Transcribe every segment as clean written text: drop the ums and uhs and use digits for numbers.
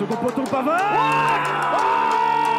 second poteau, Pavard.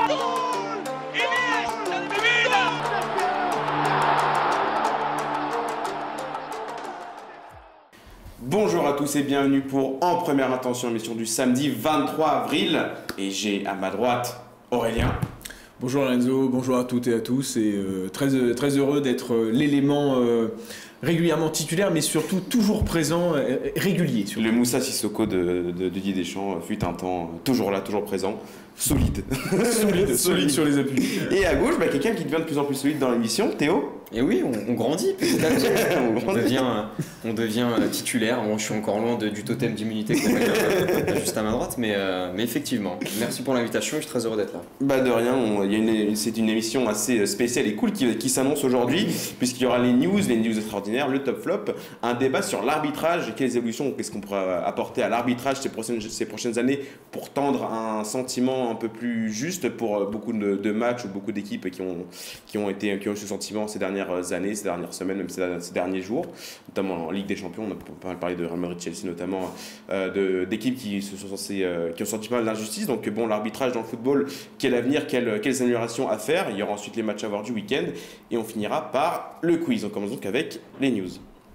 Bonjour à tous et bienvenue pour En Première Intention, émission du samedi 23 avril. Et j'ai à ma droite Aurélien. Bonjour Lorenzo, bonjour à toutes et à tous. Et très heureux d'être l'élément régulièrement titulaire, mais surtout toujours présent, régulier. Surtout. Le Moussa Sissoko de Didier Deschamps fut un temps toujours là, toujours présent. Solide. solide sur les appuis. Et à gauche, quelqu'un qui devient de plus en plus solide dans l'émission, Théo. Et oui, on grandit petit à petit. on devient titulaire. Bon, je suis encore loin du totem d'immunité qu'on a juste à ma droite, mais effectivement, merci pour l'invitation et je suis très heureux d'être là. De rien, c'est une émission assez spéciale et cool qui s'annonce aujourd'hui, puisqu'il y aura les news extraordinaires, le top flop, un débat sur l'arbitrage, quelles évolutions, qu'est-ce qu'on pourra apporter à l'arbitrage ces prochaines années pour tendre un sentiment un peu plus juste pour beaucoup de matchs ou beaucoup d'équipes qui ont eu ce sentiment ces dernières années, ces dernières semaines, même ces derniers jours, notamment en Ligue des Champions. On a pas mal parlé de Real Madrid, Chelsea notamment, d'équipes qui ont senti pas mal d'injustice. Donc bon, l'arbitrage dans le football, quel avenir, quelles améliorations à faire. Il y aura ensuite les matchs à voir du week-end et on finira par le quiz. On commence donc avec les news.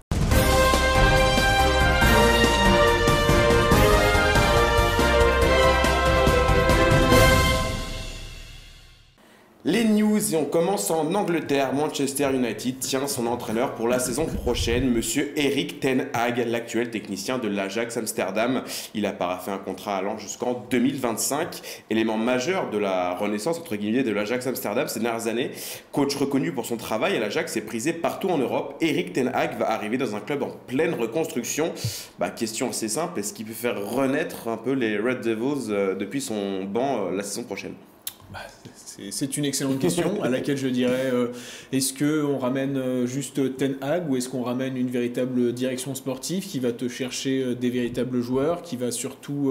Les news, et on commence en Angleterre. Manchester United tient son entraîneur pour la saison prochaine, monsieur Erik ten Hag, l'actuel technicien de l'Ajax Amsterdam. Il a paraphé un contrat allant jusqu'en 2025, élément majeur de la renaissance entre guillemets de l'Ajax Amsterdam ces dernières années. Coach reconnu pour son travail à l'Ajax et prisé partout en Europe, Erik ten Hag va arriver dans un club en pleine reconstruction. Question assez simple, est-ce qu'il peut faire renaître un peu les Red Devils depuis son banc la saison prochaine? C'est une excellente question à laquelle je dirais est-ce qu'on ramène juste Ten Hag ou est-ce qu'on ramène une véritable direction sportive qui va te chercher des véritables joueurs, qui va surtout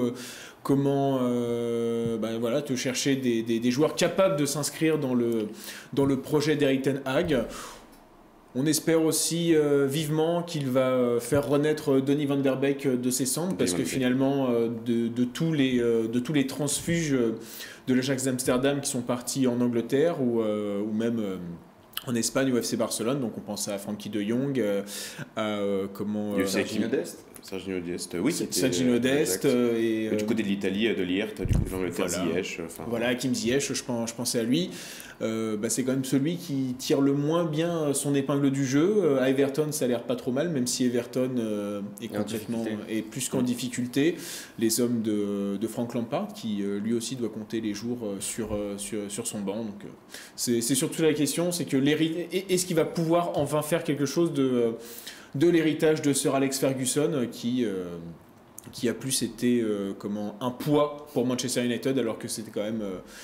te chercher des joueurs capables de s'inscrire dans le projet d'Erik Ten Hag. On espère aussi vivement qu'il va faire renaître Donny van der Beek de ses cendres, parce que finalement, de tous les transfuges de l'Ajax d'Amsterdam qui sont partis en Angleterre ou même en Espagne au FC Barcelone, donc on pense à Frankie de Jong, Serginho Dest. Serginho Dest, oui. Serginho Dest. Et du côté de l'Italie, de Liert, du côté de l'Angleterre, Ziyech. Voilà, Hakim Ziyech, je pensais à lui. C'est quand même celui qui tire le moins bien son épingle du jeu. À Everton, ça a l'air pas trop mal, même si Everton est plus qu'en difficulté. Les hommes de Frank Lampard, qui lui aussi doit compter les jours sur son banc. Donc, c'est surtout la question, c'est que est-ce qu'il va pouvoir enfin faire quelque chose de l'héritage de Sir Alex Ferguson qui a plus été un poids pour Manchester United, alors que c'était quand même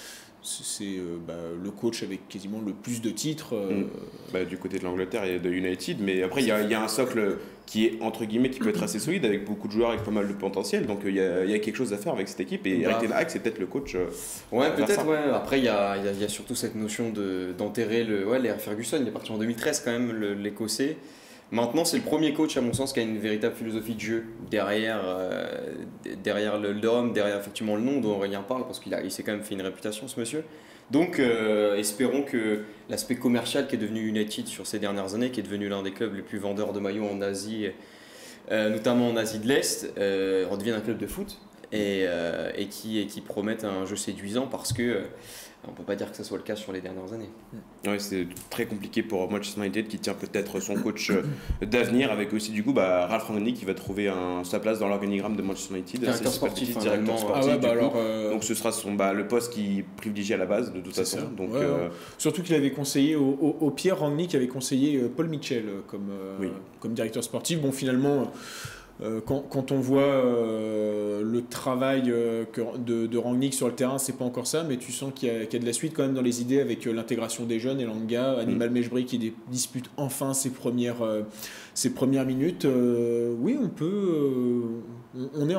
le coach avec quasiment le plus de titres. Du côté de l'Angleterre et de United, mais après il y a un socle qui est entre guillemets qui peut être assez solide avec beaucoup de joueurs avec pas mal de potentiel, donc il y a quelque chose à faire avec cette équipe et Erik ten Hag c'est peut-être le coach. Peut-être. Après il y a surtout cette notion d'enterrer l'ère Ferguson. Il est parti en 2013 quand même, l'Écossais. Maintenant, c'est le premier coach, à mon sens, qui a une véritable philosophie de jeu derrière l'homme, derrière effectivement le nom dont Aurélien parle, parce qu'il s'est quand même fait une réputation, ce monsieur. Donc, espérons que l'aspect commercial qui est devenu United sur ces dernières années, qui est devenu l'un des clubs les plus vendeurs de maillots en Asie, notamment en Asie de l'Est, redevienne un club de foot et qui promette un jeu séduisant, parce que on ne peut pas dire que ce soit le cas sur les dernières années. Oui, c'est très compliqué pour Manchester United qui tient peut-être son coach d'avenir, avec aussi du coup Ralph Rangnick qui va trouver sa place dans l'organigramme de Manchester United. Directeur sportif. Donc ce sera le poste qui privilégie à la base de toute façon. Donc, surtout qu'il avait conseillé au Pierre Rangnick avait conseillé Paul Mitchell comme directeur sportif. Bon, finalement. Quand on voit le travail de Rangnick sur le terrain, c'est pas encore ça, mais tu sens qu'il y a de la suite quand même dans les idées avec l'intégration des jeunes. Elanga, Hannibal Mejbri qui dispute enfin ses premières minutes. Oui, on peut. On est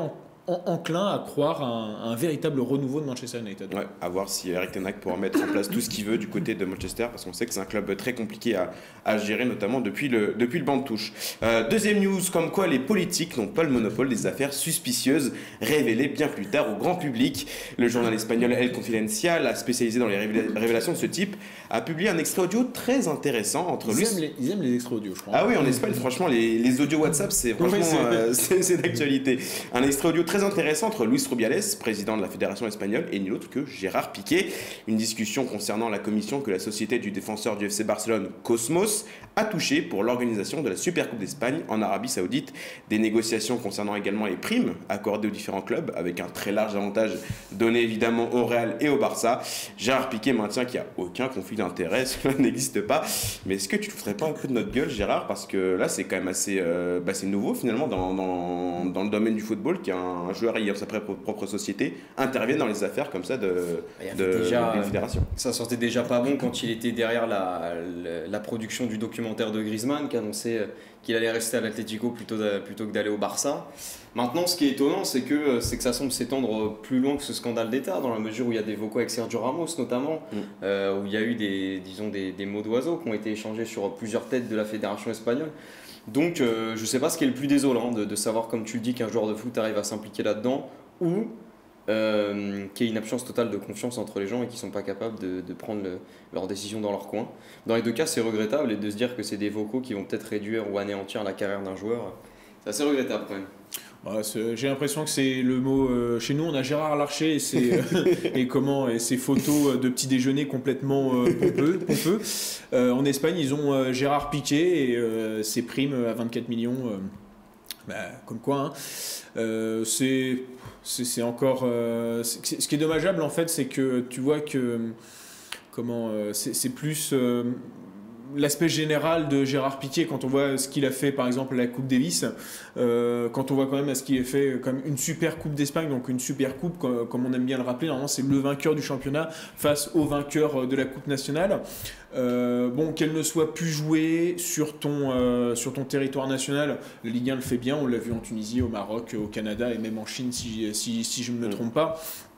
enclin à croire à un véritable renouveau de Manchester United. Ouais, à voir si Erik ten Hag pourra mettre en place tout ce qu'il veut du côté de Manchester, parce qu'on sait que c'est un club très compliqué à gérer, notamment depuis le banc de touche. Deuxième news, comme quoi les politiques n'ont pas le monopole des affaires suspicieuses révélées bien plus tard au grand public. Le journal espagnol El Confidencial, spécialisé dans les révélations de ce type, a publié un extrait audio très intéressant entre Ils aiment les extraits audio, je crois. Ah oui, en Espagne, franchement, les audios WhatsApp, c'est franchement c'est d'actualité. Un extrait audio très intéressant entre Luis Rubiales, président de la Fédération espagnole, et nul autre que Gérard Piqué. Une discussion concernant la commission que la société du défenseur du FC Barcelone, Cosmos, a touché pour l'organisation de la Supercoupe d'Espagne en Arabie Saoudite. Des négociations concernant également les primes accordées aux différents clubs, avec un très large avantage donné évidemment au Real et au Barça. Gérard Piqué maintient qu'il n'y a aucun conflit d'intérêt, cela n'existe pas. Mais est-ce que tu ne te ferais pas un peu de notre gueule, Gérard? Parce que là, c'est quand même assez c'est nouveau finalement dans le domaine du football qu'un joueur ayant sa propre société intervienne dans les affaires comme ça de fédération. Ça sortait déjà pas bon quand il était derrière la production du documentaire de Griezmann, qui annonçait qu'il allait rester à l'Atlético plutôt que d'aller au Barça. Maintenant, ce qui est étonnant, c'est que ça semble s'étendre plus loin que ce scandale d'État, dans la mesure où il y a des vocaux avec Sergio Ramos notamment, où il y a eu des mots d'oiseau qui ont été échangés sur plusieurs têtes de la fédération espagnole. Donc je ne sais pas ce qui est le plus désolant, de savoir, comme tu le dis, qu'un joueur de foot arrive à s'impliquer là-dedans, ou qu'il y ait une absence totale de confiance entre les gens et qu'ils ne sont pas capables de prendre leurs décisions dans leur coin. Dans les deux cas, c'est regrettable, et de se dire que c'est des vocaux qui vont peut-être réduire ou anéantir la carrière d'un joueur, c'est assez regrettable quand même. J'ai l'impression que c'est le mot. Chez nous, on a Gérard Larcher et ses photos de petit déjeuner complètement pompeux. En Espagne, ils ont Gérard Piqué et ses primes à 24 millions. Comme quoi, hein. C'est encore. Ce qui est dommageable en fait, c'est que tu vois que c'est plus. L'aspect général de Gérard Piqué, quand on voit ce qu'il a fait par exemple à la Coupe Davis, quand on voit quand même ce qu'il a fait comme une super Coupe d'Espagne, donc une super coupe comme on aime bien le rappeler, normalement c'est le vainqueur du championnat face au vainqueur de la Coupe nationale. Qu'elle ne soit plus jouée sur ton territoire national, la Ligue 1 le fait bien, on l'a vu en Tunisie, au Maroc, au Canada et même en Chine si je ne me trompe pas.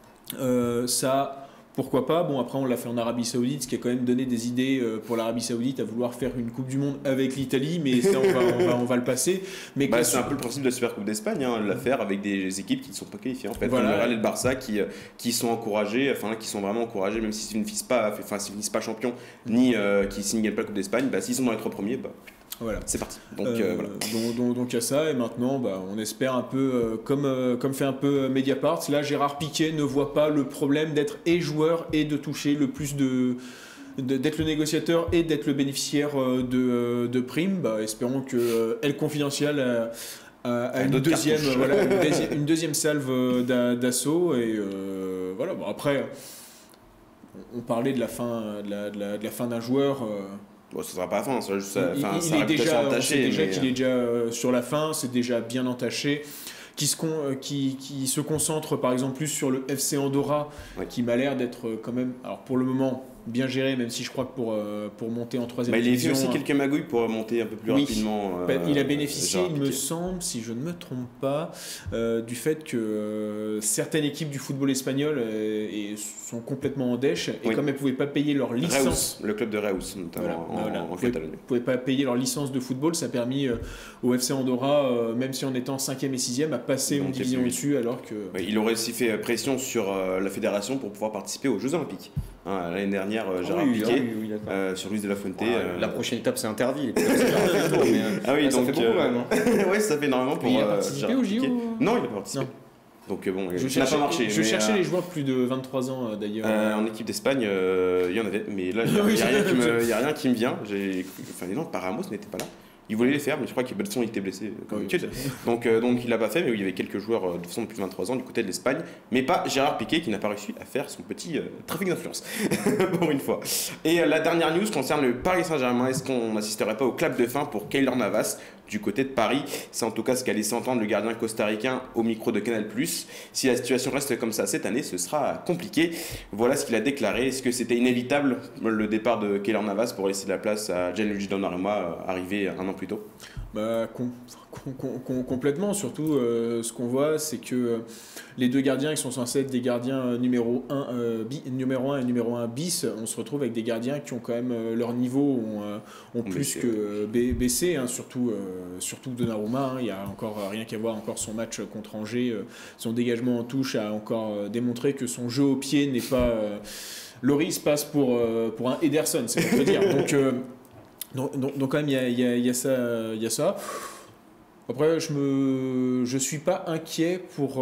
Pourquoi pas? Bon, après, on l'a fait en Arabie Saoudite, ce qui a quand même donné des idées pour l'Arabie Saoudite à vouloir faire une Coupe du Monde avec l'Italie, mais ça, on va le passer. Mais c'est un peu le principe de la Super Coupe d'Espagne, hein, la faire avec des équipes qui ne sont pas qualifiées, en fait. Voilà. Comme le Real et le Barça qui sont encouragés, qui sont vraiment encouragés, même s'ils ne finissent pas champions, ni s'ils ne gagnent pas la Coupe d'Espagne, s'ils sont dans les 3 premiers, voilà. C'est parti. Donc il y a ça, et maintenant on espère un peu comme fait un peu Mediapart. Là, Gérard Piqué ne voit pas le problème d'être et joueur et de toucher le plus d'être le négociateur et d'être le bénéficiaire de primes. Espérons que El Confidencial a une deuxième salve d'assaut, et voilà. Bon, après, on parlait de la fin d'un joueur. Bon, ce sera pas la fin, ça juste il est déjà entaché, qu'il est déjà sur la fin, c'est déjà bien entaché. Qui se concentre par exemple plus sur le FC Andorra, qui m'a l'air d'être quand même, alors pour le moment, bien géré, même si je crois que pour monter en 3e division... Il a fait aussi quelques magouilles pour monter un peu plus rapidement. Il a bénéficié, il me semble, si je ne me trompe pas, du fait que certaines équipes du football espagnol sont complètement en dèche, et comme elles ne pouvaient pas payer leur licence... Reus, le club de Reus, notamment en Catalogne. Ils ne pouvaient pas payer leur licence de football, ça a permis au FC Andorra, même si en étant 5e et 6e, à passer une division au-dessus, alors que... il aurait aussi fait pression sur la fédération pour pouvoir participer aux Jeux Olympiques. L'année dernière, Gérard Piqué, sur Luis de la Fuente. La prochaine étape, c'est Interville. Ça fait beaucoup quand même. Oui, ça fait énormément pour. Il a participé au JO? Non, il n'a pas participé. Donc ça n'a pas marché. Je cherchais les joueurs de plus de 23 ans d'ailleurs. En équipe d'Espagne, il y en avait, mais là, il n'y a rien qui me vient. Par Ramos n'était pas là. Il voulait les faire, mais je crois que Belson était blessé comme d'habitude. Donc il l'a pas fait, mais il y avait quelques joueurs de toute façon depuis 23 ans du côté de l'Espagne, mais pas Gérard Piqué qui n'a pas réussi à faire son petit trafic d'influence pour une fois. Et la dernière news concerne le Paris Saint-Germain. Est-ce qu'on n'assisterait pas au clap de fin pour Keylor Navas, du côté de Paris. C'est en tout cas ce qu'a laissé entendre le gardien costaricain au micro de Canal+. Si la situation reste comme ça cette année, ce sera compliqué. Voilà ce qu'il a déclaré. Est-ce que c'était inévitable le départ de Keylor Navas pour laisser la place à Gianluigi Donnarumma arrivé un an plus tôt? Complètement, surtout ce qu'on voit, c'est que les deux gardiens qui sont censés être des gardiens numéro 1 et numéro 1 bis, on se retrouve avec des gardiens qui ont quand même leur niveau ont plus que baissé, hein, surtout Donnarumma, hein, il n'y a encore rien qu'à voir encore son match contre Angers, son dégagement en touche a encore démontré que son jeu au pied n'est pas... Loris passe pour un Ederson, c'est ce qu'on peut dire. Donc quand même, il y a ça. Après, je suis pas inquiet pour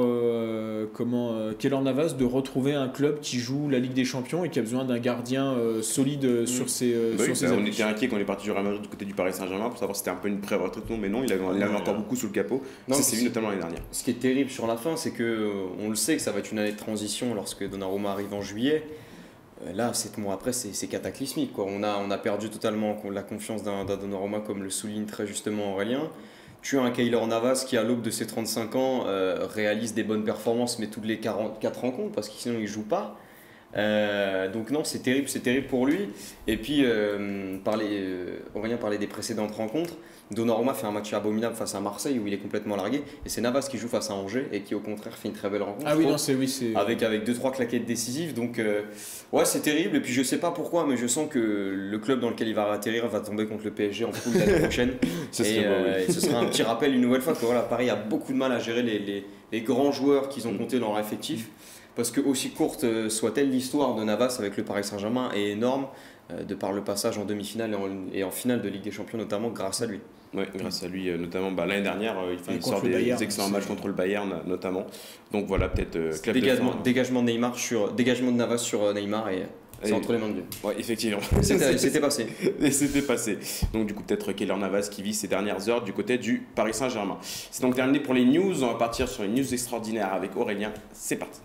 Keylor Navas de retrouver un club qui joue la Ligue des Champions et qui a besoin d'un gardien solide sur ses on était inquiet quand on est parti du Real Madrid du côté du Paris Saint-Germain pour savoir si c'était un peu une pré-retraite, mais non, il avait encore beaucoup sous le capot. C'est lui notamment l'année dernière. Ce qui est terrible sur la fin, c'est que on le sait que ça va être une année de transition lorsque Donnarumma arrive en juillet. Là, 7 mois après, c'est cataclysmique, quoi. On a perdu totalement la confiance d'un Donnarumma, comme le souligne très justement Aurélien. Tu as un Keylor Navas qui, à l'aube de ses 35 ans, réalise des bonnes performances, mais toutes les 44 rencontres, parce que sinon il ne joue pas. Donc non, c'est terrible pour lui. Et puis, Aurélien parlait des précédentes rencontres. Donnarumma fait un match abominable face à Marseille où il est complètement largué, et c'est Navas qui joue face à Angers et qui au contraire fait une très belle rencontre. Ah oui, non, c'est avec 2-3 claquettes décisives. Donc ouais, c'est terrible. Et puis je sais pas pourquoi, mais je sens que le club dans lequel il va atterrir va tomber contre le PSG en poule l'année prochaine. Et ce sera un petit rappel une nouvelle fois que voilà, Paris a beaucoup de mal à gérer les grands joueurs qu'ils ont comptés dans leur effectif. Parce que aussi courte soit-elle l'histoire de Navas avec le Paris Saint-Germain est énorme de par le passage en demi-finale et en finale de Ligue des Champions, notamment grâce à lui. Oui, grâce à lui, notamment l'année dernière, il sort des excellents matchs contre le Bayern notamment. Donc voilà, peut-être dégagement de Navas sur Neymar et c'est entre les mains de Dieu. Oui, effectivement. C'était passé. Et c'était passé. Donc du coup, peut-être Keylor Navas qui vit ses dernières heures du côté du Paris Saint-Germain. C'est donc terminé pour les news. On va partir sur une news extraordinaire avec Aurélien. C'est parti.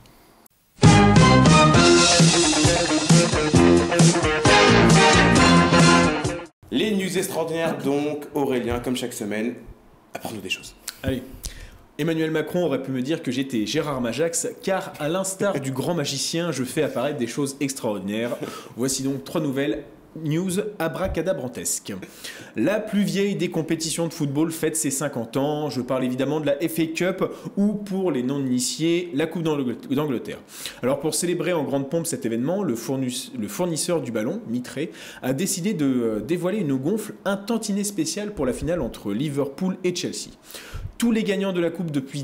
Les news extraordinaires, donc Aurélien, comme chaque semaine, apprends-nous des choses. Allez. Emmanuel Macron aurait pu me dire que j'étais Gérard Majax, car à l'instar du grand magicien, je fais apparaître des choses extraordinaires. Voici donc 3 nouvelles news abracadabrantesques. La plus vieille des compétitions de football fête ses 50 ans. Je parle évidemment de la FA Cup ou, pour les non-initiés, la Coupe d'Angleterre. Alors pour célébrer en grande pompe cet événement, le fournisseur du ballon, Mitre, a décidé de dévoiler une gonfle un tantinet spéciale pour la finale entre Liverpool et Chelsea. Tous les gagnants de la Coupe depuis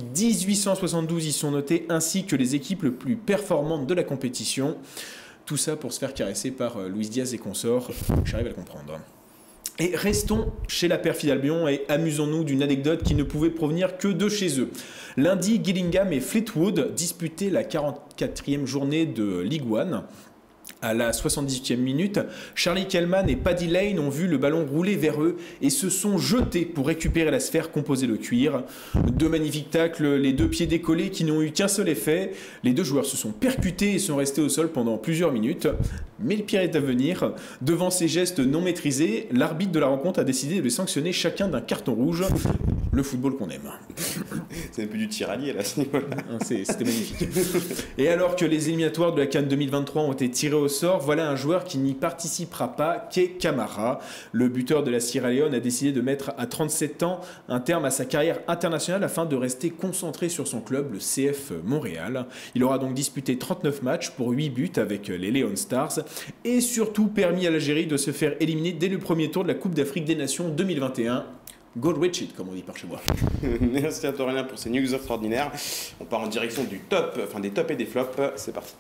1872 y sont notés, ainsi que les équipes les plus performantes de la compétition. Tout ça pour se faire caresser par Luis Diaz et consorts. J'arrive à le comprendre. Et restons chez la perfide Albion et amusons-nous d'une anecdote qui ne pouvait provenir que de chez eux. Lundi, Gillingham et Fleetwood disputaient la 44e journée de League One. À la 78e minute, Charlie Kellman et Paddy Lane ont vu le ballon rouler vers eux et se sont jetés pour récupérer la sphère composée de cuir. 2 magnifiques tacles, les 2 pieds décollés qui n'ont eu qu'un seul effet. Les 2 joueurs se sont percutés et sont restés au sol pendant plusieurs minutes. Mais le pire est à venir. Devant ces gestes non maîtrisés, l'arbitre de la rencontre a décidé de les sanctionner chacun d'un carton rouge. Le football qu'on aime. C'est un peu du tiralier là, à ce niveau-là. C'était magnifique. Et alors que les éliminatoires de la CAN 2023 ont été tirés au sort, voilà un joueur qui n'y participera pas, Kei Kamara. Le buteur de la Sierra Leone a décidé de mettre à 37 ans un terme à sa carrière internationale afin de rester concentré sur son club, le CF Montréal. Il aura donc disputé 39 matchs pour 8 buts avec les Leon Stars et surtout permis à l'Algérie de se faire éliminer dès le premier tour de la Coupe d'Afrique des Nations 2021. Go Richard, comme on dit par chez moi. Merci à toi Aurélien pour ces news extraordinaires. On part en direction du top, enfin des tops et des flops. C'est parti.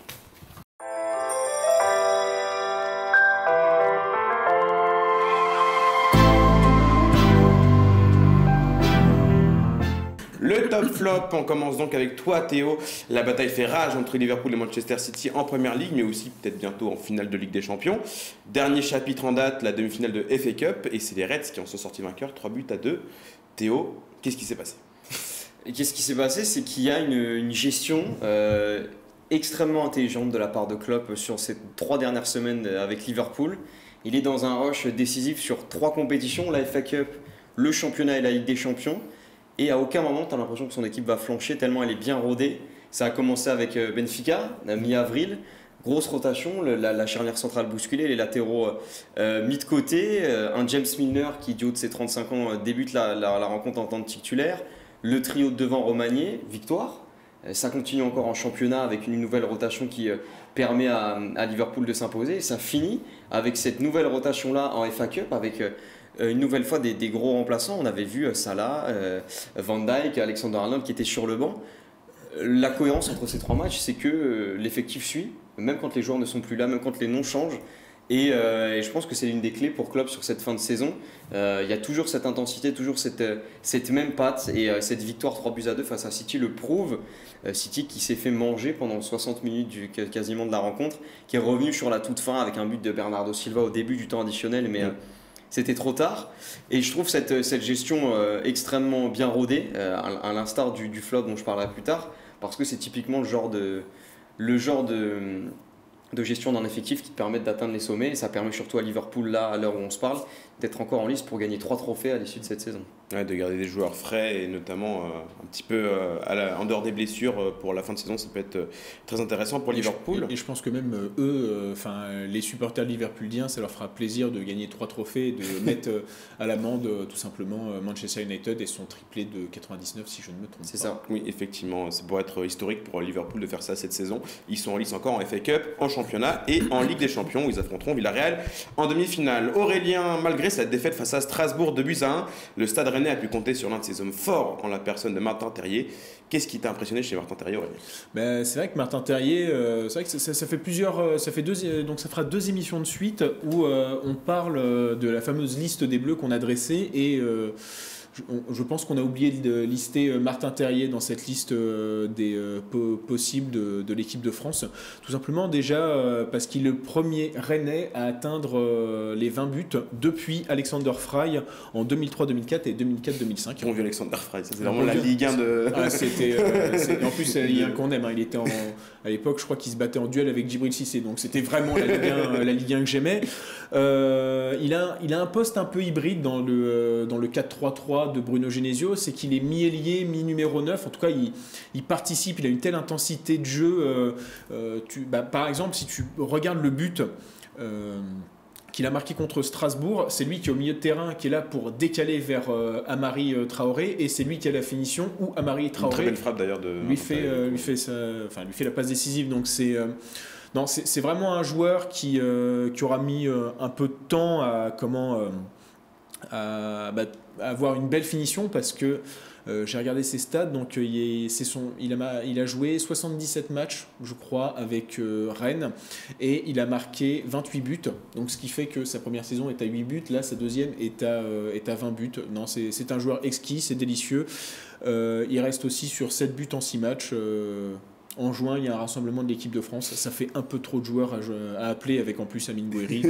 Le top flop, on commence donc avec toi Théo. La bataille fait rage entre Liverpool et Manchester City en Première Ligue, mais aussi peut-être bientôt en finale de Ligue des Champions. Dernier chapitre en date, la demi-finale de FA Cup, et c'est les Reds qui en sont sortis vainqueurs, 3-2. Théo, qu'est-ce qui s'est passé ? Qu'est-ce qui s'est passé ? C'est qu'il y a une gestion extrêmement intelligente de la part de Klopp sur ces 3 dernières semaines avec Liverpool. Il est dans un rush décisif sur 3 compétitions, la FA Cup, le championnat et la Ligue des Champions. Et à aucun moment, tu as l'impression que son équipe va flancher tellement elle est bien rodée. Ça a commencé avec Benfica, mi-avril. Grosse rotation, la charnière centrale bousculée, les latéraux mis de côté. Un James Milner qui, du haut de ses 35 ans, débute la rencontre en tant que titulaire. Le trio de devant remanié, victoire. Ça continue encore en championnat avec une nouvelle rotation qui permet à Liverpool de s'imposer. Et ça finit avec cette nouvelle rotation-là en FA Cup, avec une nouvelle fois des gros remplaçants. On avait vu Salah, Van Dijk, Alexander-Arnold qui étaient sur le banc. La cohérence entre ces 3 matchs, c'est que l'effectif suit, même quand les joueurs ne sont plus là, même quand les noms changent. Et je pense que c'est l'une des clés pour Klopp sur cette fin de saison. Il y a toujours cette intensité, toujours cette même patte. Et cette victoire 3-2 face à City le prouve. City qui s'est fait manger pendant 60 minutes quasiment de la rencontre, qui est revenu sur la toute fin avec un but de Bernardo Silva au début du temps additionnel, mais c'était trop tard. Et je trouve cette gestion extrêmement bien rodée, à l'instar du flop dont je parlerai plus tard, parce que c'est typiquement le genre de gestion d'un effectif qui te permettent d'atteindre les sommets. Et ça permet surtout à Liverpool, là, à l'heure où on se parle, d'être encore en lice pour gagner 3 trophées à l'issue de cette saison. Ouais, de garder des joueurs frais et notamment un petit peu en dehors des blessures pour la fin de saison, ça peut être très intéressant pour Liverpool. Et je pense que même eux, les supporters liverpooliens, ça leur fera plaisir de gagner 3 trophées et de mettre à l'amende tout simplement Manchester United et son triplé de 99 si je ne me trompe pas. C'est ça. Oui, effectivement, c'est pour être historique pour Liverpool de faire ça cette saison. Ils sont en lice encore en FA Cup, en championnat et en Ligue des Champions où ils affronteront Villarreal en demi-finale. Aurélien, malgré cette défaite face à Strasbourg 2-1, le Stade Rennais a pu compter sur l'un de ses hommes forts en la personne de Martin Terrier. Qu'est-ce qui t'a impressionné chez Martin Terrier, Aurélien ? C'est vrai que Martin Terrier, c'est vrai que ça fait plusieurs, donc ça fera 2 émissions de suite où on parle de la fameuse liste des Bleus qu'on a dressée et je pense qu'on a oublié de lister Martin Terrier dans cette liste des possibles de l'équipe de France. Tout simplement déjà parce qu'il est le premier Rennais à atteindre les 20 buts depuis Alexander Fry en 2003-2004 et 2004-2005. On vu Alexander Fry, c'est vraiment la Ligue 1 de... En plus, c'est la Ligue 1 qu'on aime. Il était à l'époque, je crois qu'il se battait en duel avec Djibril Cissé, donc c'était vraiment la Ligue 1 que j'aimais. Il a un poste un peu hybride dans le 4-3-3 de Bruno Genesio, c'est qu'il est mi-ailier, mi-numéro 9. En tout cas, il participe, il a une telle intensité de jeu. Par exemple, si tu regardes le but qu'il a marqué contre Strasbourg, c'est lui qui est au milieu de terrain, qui est là pour décaler vers Amari Traoré, et c'est lui qui a la finition où Amari Traoré, une très belle frappe d'ailleurs lui fait la passe décisive. Donc c'est vraiment un joueur qui aura mis un peu de temps à avoir une belle finition, parce que j'ai regardé ses stats, donc il a joué 77 matchs, je crois, avec Rennes, et il a marqué 28 buts, donc ce qui fait que sa première saison est à 8 buts, là sa deuxième est à 20 buts. Non, c'est un joueur exquis, c'est délicieux. Il reste aussi sur 7 buts en 6 matchs. En juin, il y a un rassemblement de l'équipe de France. Ça fait un peu trop de joueurs à appeler, avec en plus Amine Gouiri.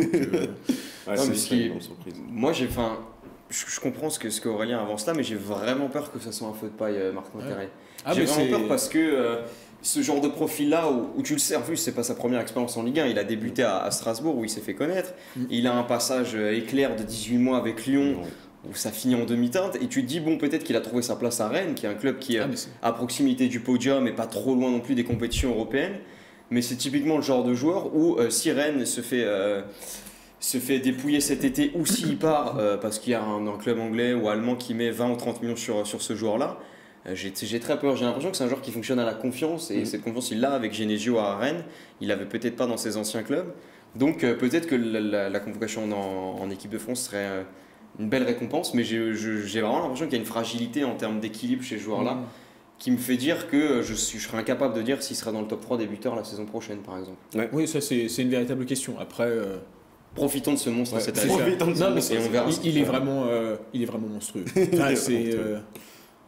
Moi, je comprends ce qu'Aurélien avance là, mais j'ai vraiment peur que ça soit un feu de paille, Martin Terrier. J'ai vraiment peur parce que ce genre de profil-là, où tu le sais, en plus, c'est pas sa première expérience en Ligue 1. Il a débuté à Strasbourg, où il s'est fait connaître. Il a un passage éclair de 18 mois avec Lyon, où ça finit en demi-teinte, et tu te dis, bon, peut-être qu'il a trouvé sa place à Rennes, qui est un club qui est à proximité du podium et pas trop loin non plus des compétitions européennes. Mais c'est typiquement le genre de joueur où si Rennes se fait dépouiller cet été, ou s'il part parce qu'il y a un club anglais ou allemand qui met 20 ou 30 millions sur ce joueur-là, j'ai très peur. J'ai l'impression que c'est un joueur qui fonctionne à la confiance, et cette confiance, il l'a avec Genesio à Rennes. Il l'avait peut-être pas dans ses anciens clubs. Donc peut-être que la convocation en équipe de France serait une belle récompense, mais j'ai vraiment l'impression qu'il y a une fragilité en termes d'équilibre chez ce joueur-là, qui me fait dire que je serais incapable de dire s'il sera dans le top 3 des buteurs la saison prochaine, par exemple. Ouais. Oui, ça c'est une véritable question. Après, profitons de ce monstre cette année. Il est vraiment monstrueux. Enfin,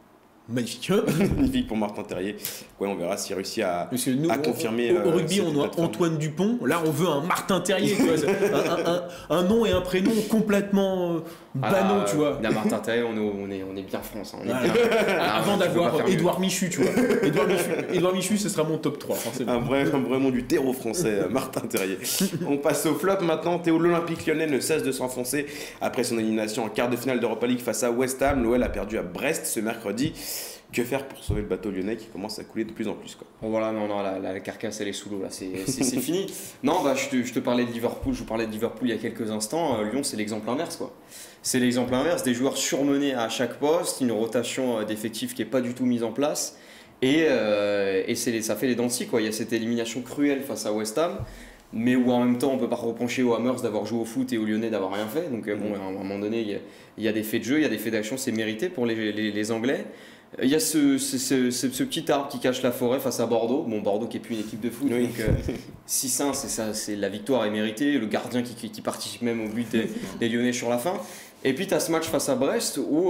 magnifique. Magnifique pour Martin Terrier. Ouais, on verra s'il réussit à Nous, confirmer. Au rugby, cette on a plateforme. Antoine Dupont. Là, on veut un Martin Terrier. Tu vois, un nom et un prénom complètement banaux, tu vois. Martin Terrier, on est bien France. Hein, on est Voilà. bien. Avant tu peux pas d'avoir faire mieux. Édouard Michu, tu vois. Édouard Michu, ce sera mon top 3, forcément. Un vrai nom du terreau français, Martin Terrier. On passe au flop maintenant. Théo, l'Olympique Lyonnais ne cesse de s'enfoncer après son élimination en quart de finale d'Europa League face à West Ham. L'OL a perdu à Brest ce mercredi. Que faire pour sauver le bateau lyonnais qui commence à couler de plus en plus, quoi. Bon, voilà, non, la carcasse elle est sous l'eau là, c'est fini. Non, bah, je te parlais de Liverpool, je vous parlais de Liverpool il y a quelques instants. Lyon, c'est l'exemple inverse, quoi. C'est l'exemple inverse, des joueurs surmenés à chaque poste, une rotation d'effectifs qui n'est pas du tout mise en place. Et ça fait les dents de scie, quoi. Il y a cette élimination cruelle face à West Ham, mais où en même temps on ne peut pas reprocher aux Hammers d'avoir joué au foot et aux Lyonnais d'avoir rien fait. Donc bon, à un moment donné, il y a des faits de jeu, il y a des faits d'action, c'est mérité pour les Anglais. Il y a ce petit arbre qui cache la forêt face à Bordeaux. Bon, Bordeaux qui n'est plus une équipe de foot, Oui. donc 6-1, c'est la victoire est méritée. Le gardien qui participe même au but des Lyonnais sur la fin. Et puis tu as ce match face à Brest où,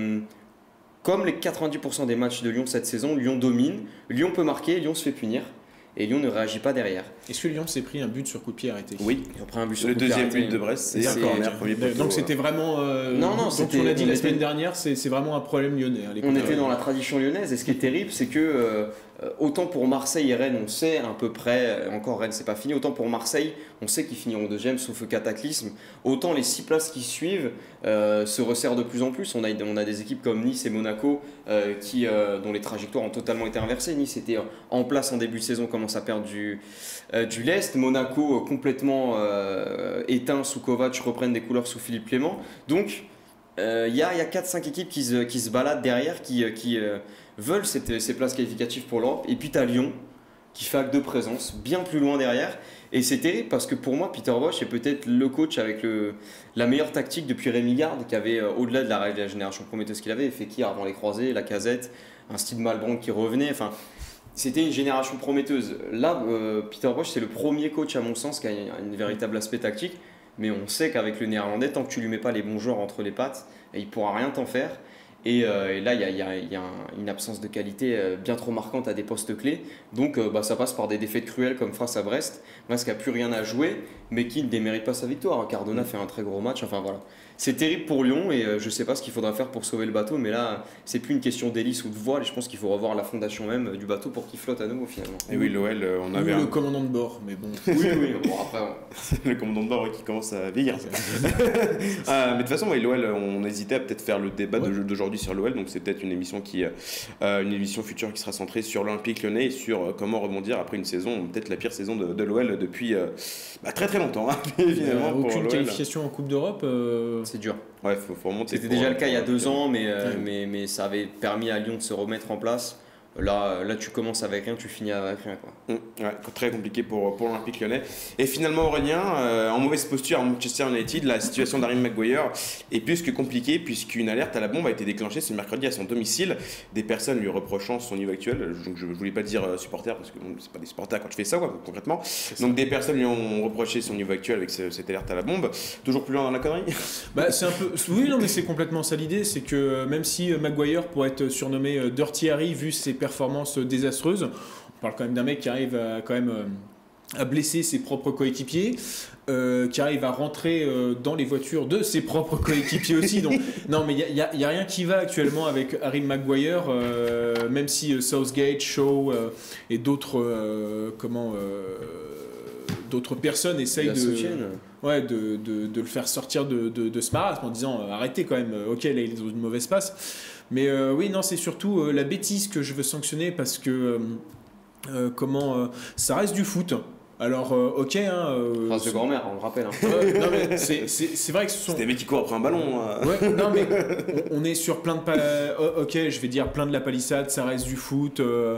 comme les 90% des matchs de Lyon cette saison, Lyon domine, Lyon peut marquer, Lyon se fait punir. Et Lyon ne réagit pas derrière. Est-ce que Lyon s'est pris un but sur coup de pied arrêté? Oui, Ils ont pris un but sur le coup de pied deuxième arrêté. but de Brest, c'est un C'est- corner, premier poteau. Donc c'était vraiment. Non, donc c'était- on l'a dit on la était- semaine dernière, c'est vraiment un problème lyonnais. À l'époque. On était dans la tradition lyonnaise et ce qui est terrible, c'est que autant pour Marseille et Rennes, on sait à peu près, encore Rennes c'est pas fini, autant pour Marseille, on sait qu'ils finiront deuxième sauf cataclysme, autant les 6 places qui suivent se resserrent de plus en plus. On a des équipes comme Nice et Monaco dont les trajectoires ont totalement été inversées. Nice était en place en début de saison, commence à perdre du lest. Monaco complètement éteint sous Kovac, reprennent des couleurs sous Philippe Clément. Donc il y a 4-5 équipes qui se baladent derrière, qui veulent ces places qualificatives pour l'Europe. Et puis tu as Lyon qui fait acte de présence bien plus loin derrière. Et c'est terrible parce que pour moi, Peter Bosz est peut-être le coach avec la meilleure tactique depuis Rémi Garde, qui avait, au-delà de la génération prometteuse qu'il avait, Fekir avant les croisés, Lacazette, un style Malbranc qui revenait. Enfin, c'était une génération prometteuse. Là, Peter Bosz, c'est le premier coach, à mon sens, qui a un véritable aspect tactique. Mais on sait qu'avec le néerlandais, tant que tu lui mets pas les bons joueurs entre les pattes, il pourra rien t'en faire. Et là, il y a une absence de qualité bien trop marquante à des postes clés. Donc ça passe par des défaites cruelles comme face à Brest. Brest qui n'a plus rien à jouer, mais qui ne démérite pas sa victoire. Cardona fait un très gros match. Enfin voilà. C'est terrible pour Lyon et je ne sais pas ce qu'il faudra faire pour sauver le bateau. Mais là, c'est plus une question d'hélice ou de voile. Et je pense qu'il faut revoir la fondation même du bateau pour qu'il flotte à nouveau finalement. Et oui, l'OL, on Ou avait le commandant de bord, mais bon. Oui. Bon, après, le commandant de bord qui commence à vieillir. Mais de toute façon, ouais, l'OL, on hésitait à peut-être faire le débat d'aujourd'hui sur l'OL, donc c'est peut-être une émission une émission future qui sera centrée sur l'Olympique Lyonnais et sur comment rebondir après une saison, peut-être la pire saison de l'OL depuis très très longtemps. Hein, évidemment, pour Aucune l'OL. qualification en Coupe d'Europe. c'est dur. Ouais, faut remonter. C'était pour- déjà le cas il y a pour- 2 ans, mais ça avait permis à Lyon de se remettre en place. Là, tu commences avec rien, tu finis avec rien, quoi. Ouais, très compliqué pour l'Olympique Lyonnais. Et finalement, Aurélien, en mauvaise posture à Manchester United, la situation d'Harry Maguire est plus que compliquée puisqu'une alerte à la bombe a été déclenchée ce mercredi à son domicile. Des personnes lui reprochant son niveau actuel. Donc, je ne voulais pas dire supporter parce que c'est pas des supporters quand tu fais ça, quoi, concrètement. Donc des personnes lui ont reproché son niveau actuel avec cette alerte à la bombe. Toujours plus loin dans la connerie. Bah, c'est un peu. Oui, non, mais c'est complètement ça l'idée. C'est que même si Maguire pourrait être surnommé Dirty Harry vu ses performances désastreuses, on parle quand même d'un mec qui arrive à blesser ses propres coéquipiers, qui arrive à rentrer dans les voitures de ses propres coéquipiers aussi. Donc, non, mais il y a rien qui va actuellement avec Harry Maguire, même si Southgate, Shaw et d'autres d'autres personnes essayent La soutiennent. de le faire sortir de ce marasme en disant arrêtez quand même, ok là il est dans une mauvaise passe. Mais oui, non, c'est surtout la bêtise que je veux sanctionner parce que ça reste du foot. Alors, ok. Phrase de grand-mère, on le rappelle. Hein. Non, mais c'est vrai que ce sont. C'est des mecs qui courent après un ballon. Ouais, non, mais on est sur plein de. Ok, je vais dire plein de la palissade, ça reste du foot.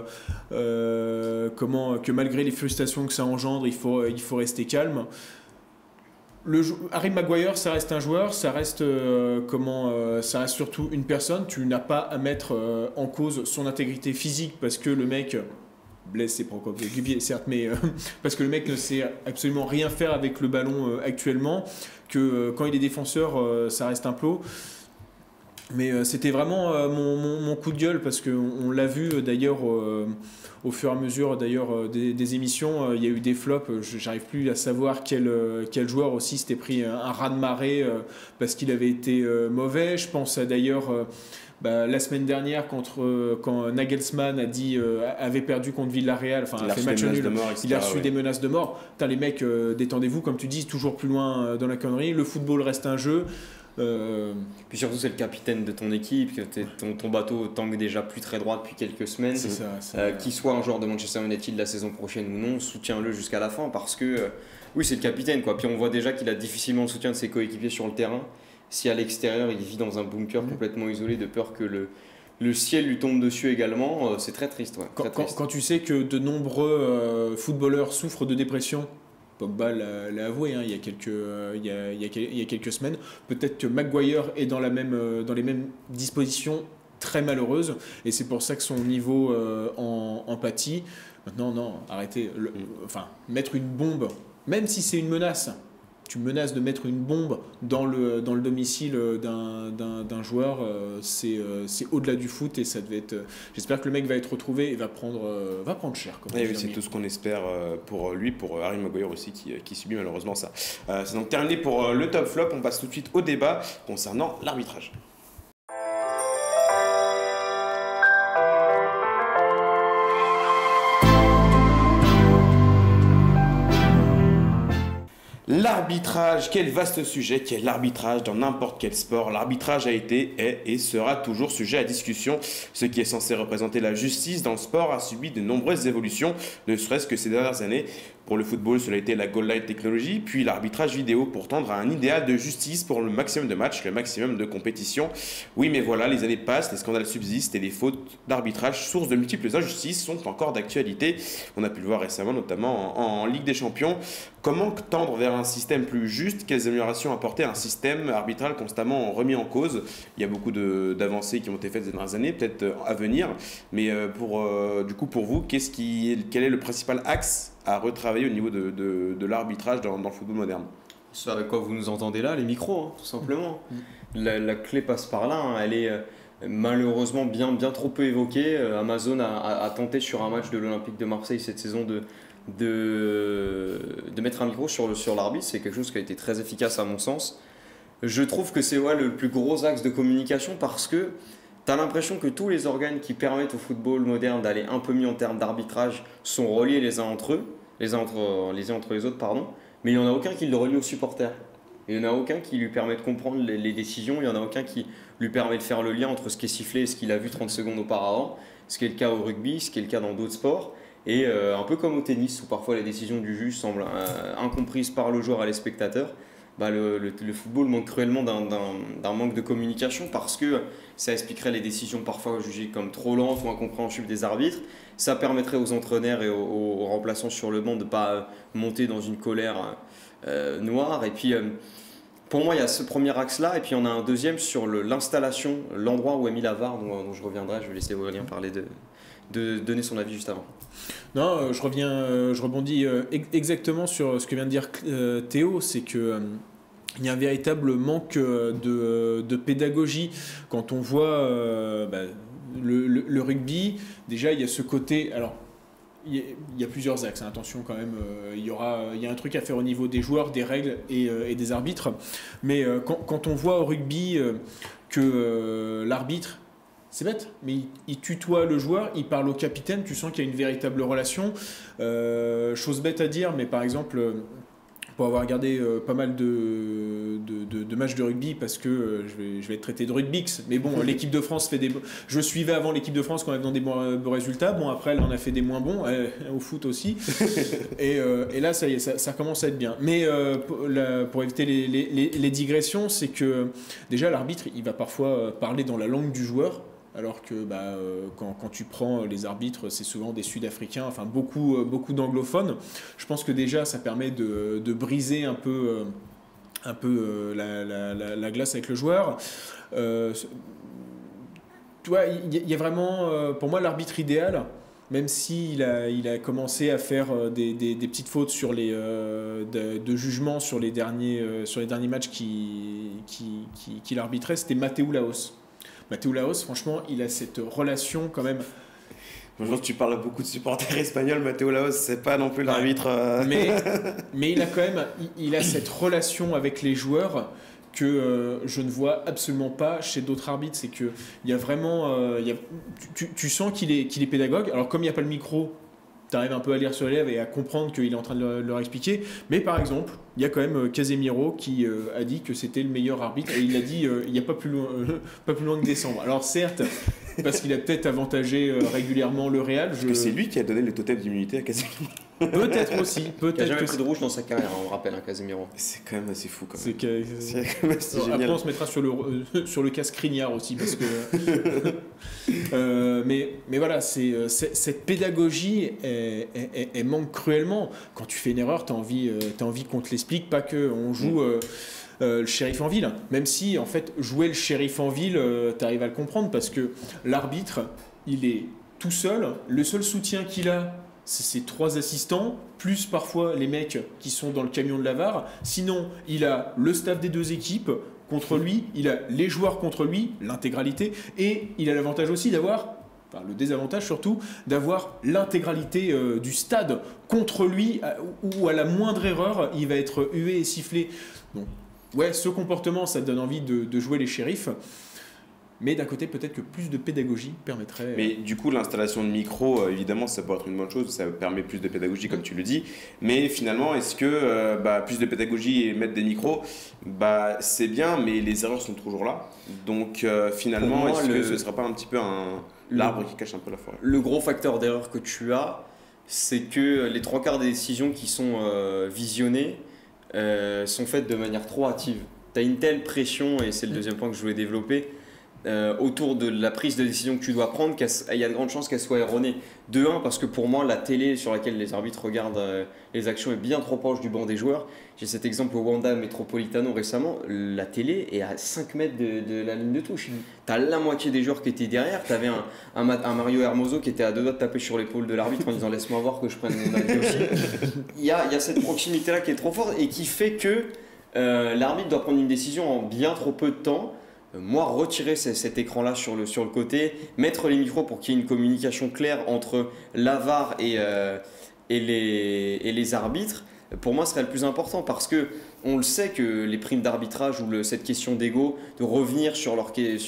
Que malgré les frustrations que ça engendre, il faut rester calme. Harry Maguire, ça reste un joueur, ça reste surtout une personne. Tu n'as pas à mettre en cause son intégrité physique parce que le mec blesse ses propres coéquipiers, certes, mais parce que le mec ne sait absolument rien faire avec le ballon actuellement. Que quand il est défenseur, ça reste un plot. Mais c'était vraiment mon coup de gueule parce qu'on l'a vu d'ailleurs au fur et à mesure d'ailleurs des émissions, il y a eu des flops, j'arrive plus à savoir quel joueur aussi s'était pris un raz-de-marée parce qu'il avait été mauvais. Je pense d'ailleurs la semaine dernière quand Nagelsmann avait perdu contre Villarreal, enfin a fait match nul, il a reçu des menaces de mort. Putain, les mecs, détendez-vous, comme tu dis, toujours plus loin dans la connerie. Le football reste un jeu. Puis surtout c'est le capitaine de ton équipe, que ton bateau tangue déjà plus très droit depuis quelques semaines. C'est ça. Qu'il soit un joueur de Manchester United la saison prochaine ou non, soutiens-le jusqu'à la fin parce que oui c'est le capitaine quoi. Puis on voit déjà qu'il a difficilement le soutien de ses coéquipiers sur le terrain. Si à l'extérieur il vit dans un bunker complètement isolé de peur que le ciel lui tombe dessus également, c'est très triste. Ouais, quand tu sais que de nombreux footballeurs souffrent de dépression, Pogba l'a avoué il y a quelques semaines. Peut-être que Maguire est dans les mêmes dispositions très malheureuses et c'est pour ça que son niveau en pâtit. Maintenant, non, arrêtez. Mettre une bombe, même si c'est une menace, tu menaces de mettre une bombe dans le domicile d'un joueur, c'est au-delà du foot et ça devait être. J'espère que le mec va être retrouvé et va prendre cher. Oui, c'est tout ce qu'on espère pour lui, pour Harry Maguire aussi qui subit malheureusement ça. C'est donc terminé pour le top flop. On passe tout de suite au débat concernant l'arbitrage. L'arbitrage, quel vaste sujet qu'est l'arbitrage dans n'importe quel sport. L'arbitrage a été, est et sera toujours sujet à discussion. Ce qui est censé représenter la justice dans le sport a subi de nombreuses évolutions, ne serait-ce que ces dernières années. Pour le football, cela a été la goal line technologie, puis l'arbitrage vidéo pour tendre à un idéal de justice pour le maximum de matchs, le maximum de compétitions. Oui, mais voilà, les années passent, les scandales subsistent et les fautes d'arbitrage, source de multiples injustices, sont encore d'actualité. On a pu le voir récemment, notamment en Ligue des Champions. Comment tendre vers un système plus juste? Quelles améliorations apporter à un système arbitral constamment remis en cause? Il y a beaucoup d'avancées qui ont été faites ces dernières années, peut-être à venir. Mais pour vous, quel est le principal axe à retravailler au niveau de l'arbitrage dans le football moderne? C'est avec quoi vous nous entendez là, les micros, tout simplement. La clé passe par là, elle est malheureusement bien trop peu évoquée. Amazon a tenté sur un match de l'Olympique de Marseille cette saison de mettre un micro sur l'arbitre. C'est quelque chose qui a été très efficace à mon sens. Je trouve que c'est le plus gros axe de communication parce que tu as l'impression que tous les organes qui permettent au football moderne d'aller un peu mieux en termes d'arbitrage sont reliés les uns entre les autres, pardon, mais il n'y en a aucun qui le relie aux supporters. Il n'y en a aucun qui lui permet de comprendre les décisions, il n'y en a aucun qui lui permet de faire le lien entre ce qui est sifflé et ce qu'il a vu 30 secondes auparavant, ce qui est le cas au rugby, ce qui est le cas dans d'autres sports. Et un peu comme au tennis, où parfois les décisions du juge semblent incomprises par le joueur et les spectateurs, le football manque cruellement d'un manque de communication parce que ça expliquerait les décisions parfois jugées comme trop lentes ou incompréhensibles des arbitres. Ça permettrait aux entraîneurs et aux remplaçants sur le banc de ne pas monter dans une colère noire. Et puis, pour moi, il y a ce premier axe-là. Et puis, on a un deuxième sur l'installation, l'endroit où est mis la VAR, dont je reviendrai. Je vais laisser Aurélien parler de donner son avis juste avant. Non, je rebondis exactement sur ce que vient de dire Théo, c'est que il y a un véritable manque de pédagogie quand on voit le rugby. Déjà, il y a ce côté. Alors, il y a plusieurs axes. Hein, attention quand même. Il y a un truc à faire au niveau des joueurs, des règles et des arbitres. Mais quand on voit au rugby que l'arbitre, c'est bête, mais il tutoie le joueur, il parle au capitaine, tu sens qu'il y a une véritable relation. Chose bête à dire, mais par exemple, pour avoir regardé pas mal de matchs de rugby, parce que je vais être traité de rugbix, mais bon, l'équipe de France fait je suivais avant l'équipe de France quand elle faisait des bons résultats, bon après elle en a fait des moins bons, au foot aussi, et là ça y est, ça commence à être bien. Mais pour éviter les digressions, c'est que déjà l'arbitre, il va parfois parler dans la langue du joueur, alors que quand tu prends les arbitres, c'est souvent des Sud-Africains, enfin beaucoup d'anglophones. Je pense que déjà, ça permet de briser un peu la glace avec le joueur. Tu vois, il y a vraiment, pour moi, l'arbitre idéal, même s'il a commencé à faire des petites fautes sur de jugement sur les derniers matchs qu'il arbitrait, c'était Mateu Laos. Mateo Laos, franchement, il a cette relation quand même. Bonjour, tu parles à beaucoup de supporters espagnols, Mateo Laos, c'est pas non plus l'arbitre. Mais il a quand même, il a cette relation avec les joueurs que je ne vois absolument pas chez d'autres arbitres. C'est que il y a vraiment, tu sens qu'il est pédagogue. Alors comme il n'y a pas le micro, tu arrives un peu à lire sur les lèvres et à comprendre qu'il est en train de leur expliquer. Mais par exemple, il y a quand même Casemiro qui a dit que c'était le meilleur arbitre et il l'a dit il n'y a pas plus loin que décembre. Alors certes, parce qu'il a peut-être avantagé régulièrement le Real. Parce que c'est lui qui a donné le totem d'immunité à Casemiro. Peut-être aussi. Il n'a jamais pris de rouge dans sa carrière, on rappelle, Casemiro. C'est quand même assez fou. Quand même. C'est quand même assez génial. Après, on se mettra sur le cas Skriniar aussi. Parce que, mais voilà, cette pédagogie, elle manque cruellement. Quand tu fais une erreur, tu as envie qu'on te l'explique, pas qu'on joue... le shérif en ville, même si en fait jouer le shérif en ville, tu arrives à le comprendre parce que l'arbitre, il est tout seul, le seul soutien qu'il a, c'est ses 3 assistants, plus parfois les mecs qui sont dans le camion de la VAR. Sinon, il a le staff des 2 équipes contre lui, il a les joueurs contre lui, l'intégralité, et il a l'avantage aussi d'avoir, enfin le désavantage surtout, d'avoir l'intégralité du stade contre lui, où à la moindre erreur, il va être hué et sifflé. Donc, ouais, ce comportement, ça donne envie de jouer les shérifs. Mais d'un côté, peut-être que plus de pédagogie permettrait... Mais du coup, l'installation de micro, évidemment, ça peut être une bonne chose, ça permet plus de pédagogie, comme tu le dis. Mais finalement, est-ce que plus de pédagogie et mettre des micros, c'est bien, mais les erreurs sont toujours là. Donc finalement, moi, est-ce que ce ne sera pas un petit peu l'arbre qui cache un peu la forêt? Le gros facteur d'erreur que tu as, c'est que les 3/4 des décisions qui sont visionnées sont faites de manière trop hâtive. Tu as une telle pression, et c'est le deuxième point que je voulais développer, autour de la prise de décision que tu dois prendre, il y a de grandes chances qu'elle soit erronée. De 1, parce que pour moi, la télé sur laquelle les arbitres regardent les actions est bien trop proche du banc des joueurs. J'ai cet exemple au Wanda Metropolitano récemment, la télé est à 5 mètres de la ligne de touche. Tu as la moitié des joueurs qui étaient derrière, tu avais un Mario Hermoso qui était à 2 doigts de taper sur l'épaule de l'arbitre en disant laisse-moi voir que je prenne mon avis aussi. Il y a cette proximité-là qui est trop forte et qui fait que l'arbitre doit prendre une décision en bien trop peu de temps. Moi, retirer cet écran-là sur le côté, mettre les micros pour qu'il y ait une communication claire entre la VAR et les arbitres, pour moi, serait le plus important parce que on le sait que les primes d'arbitrage ou cette question d'ego, de revenir sur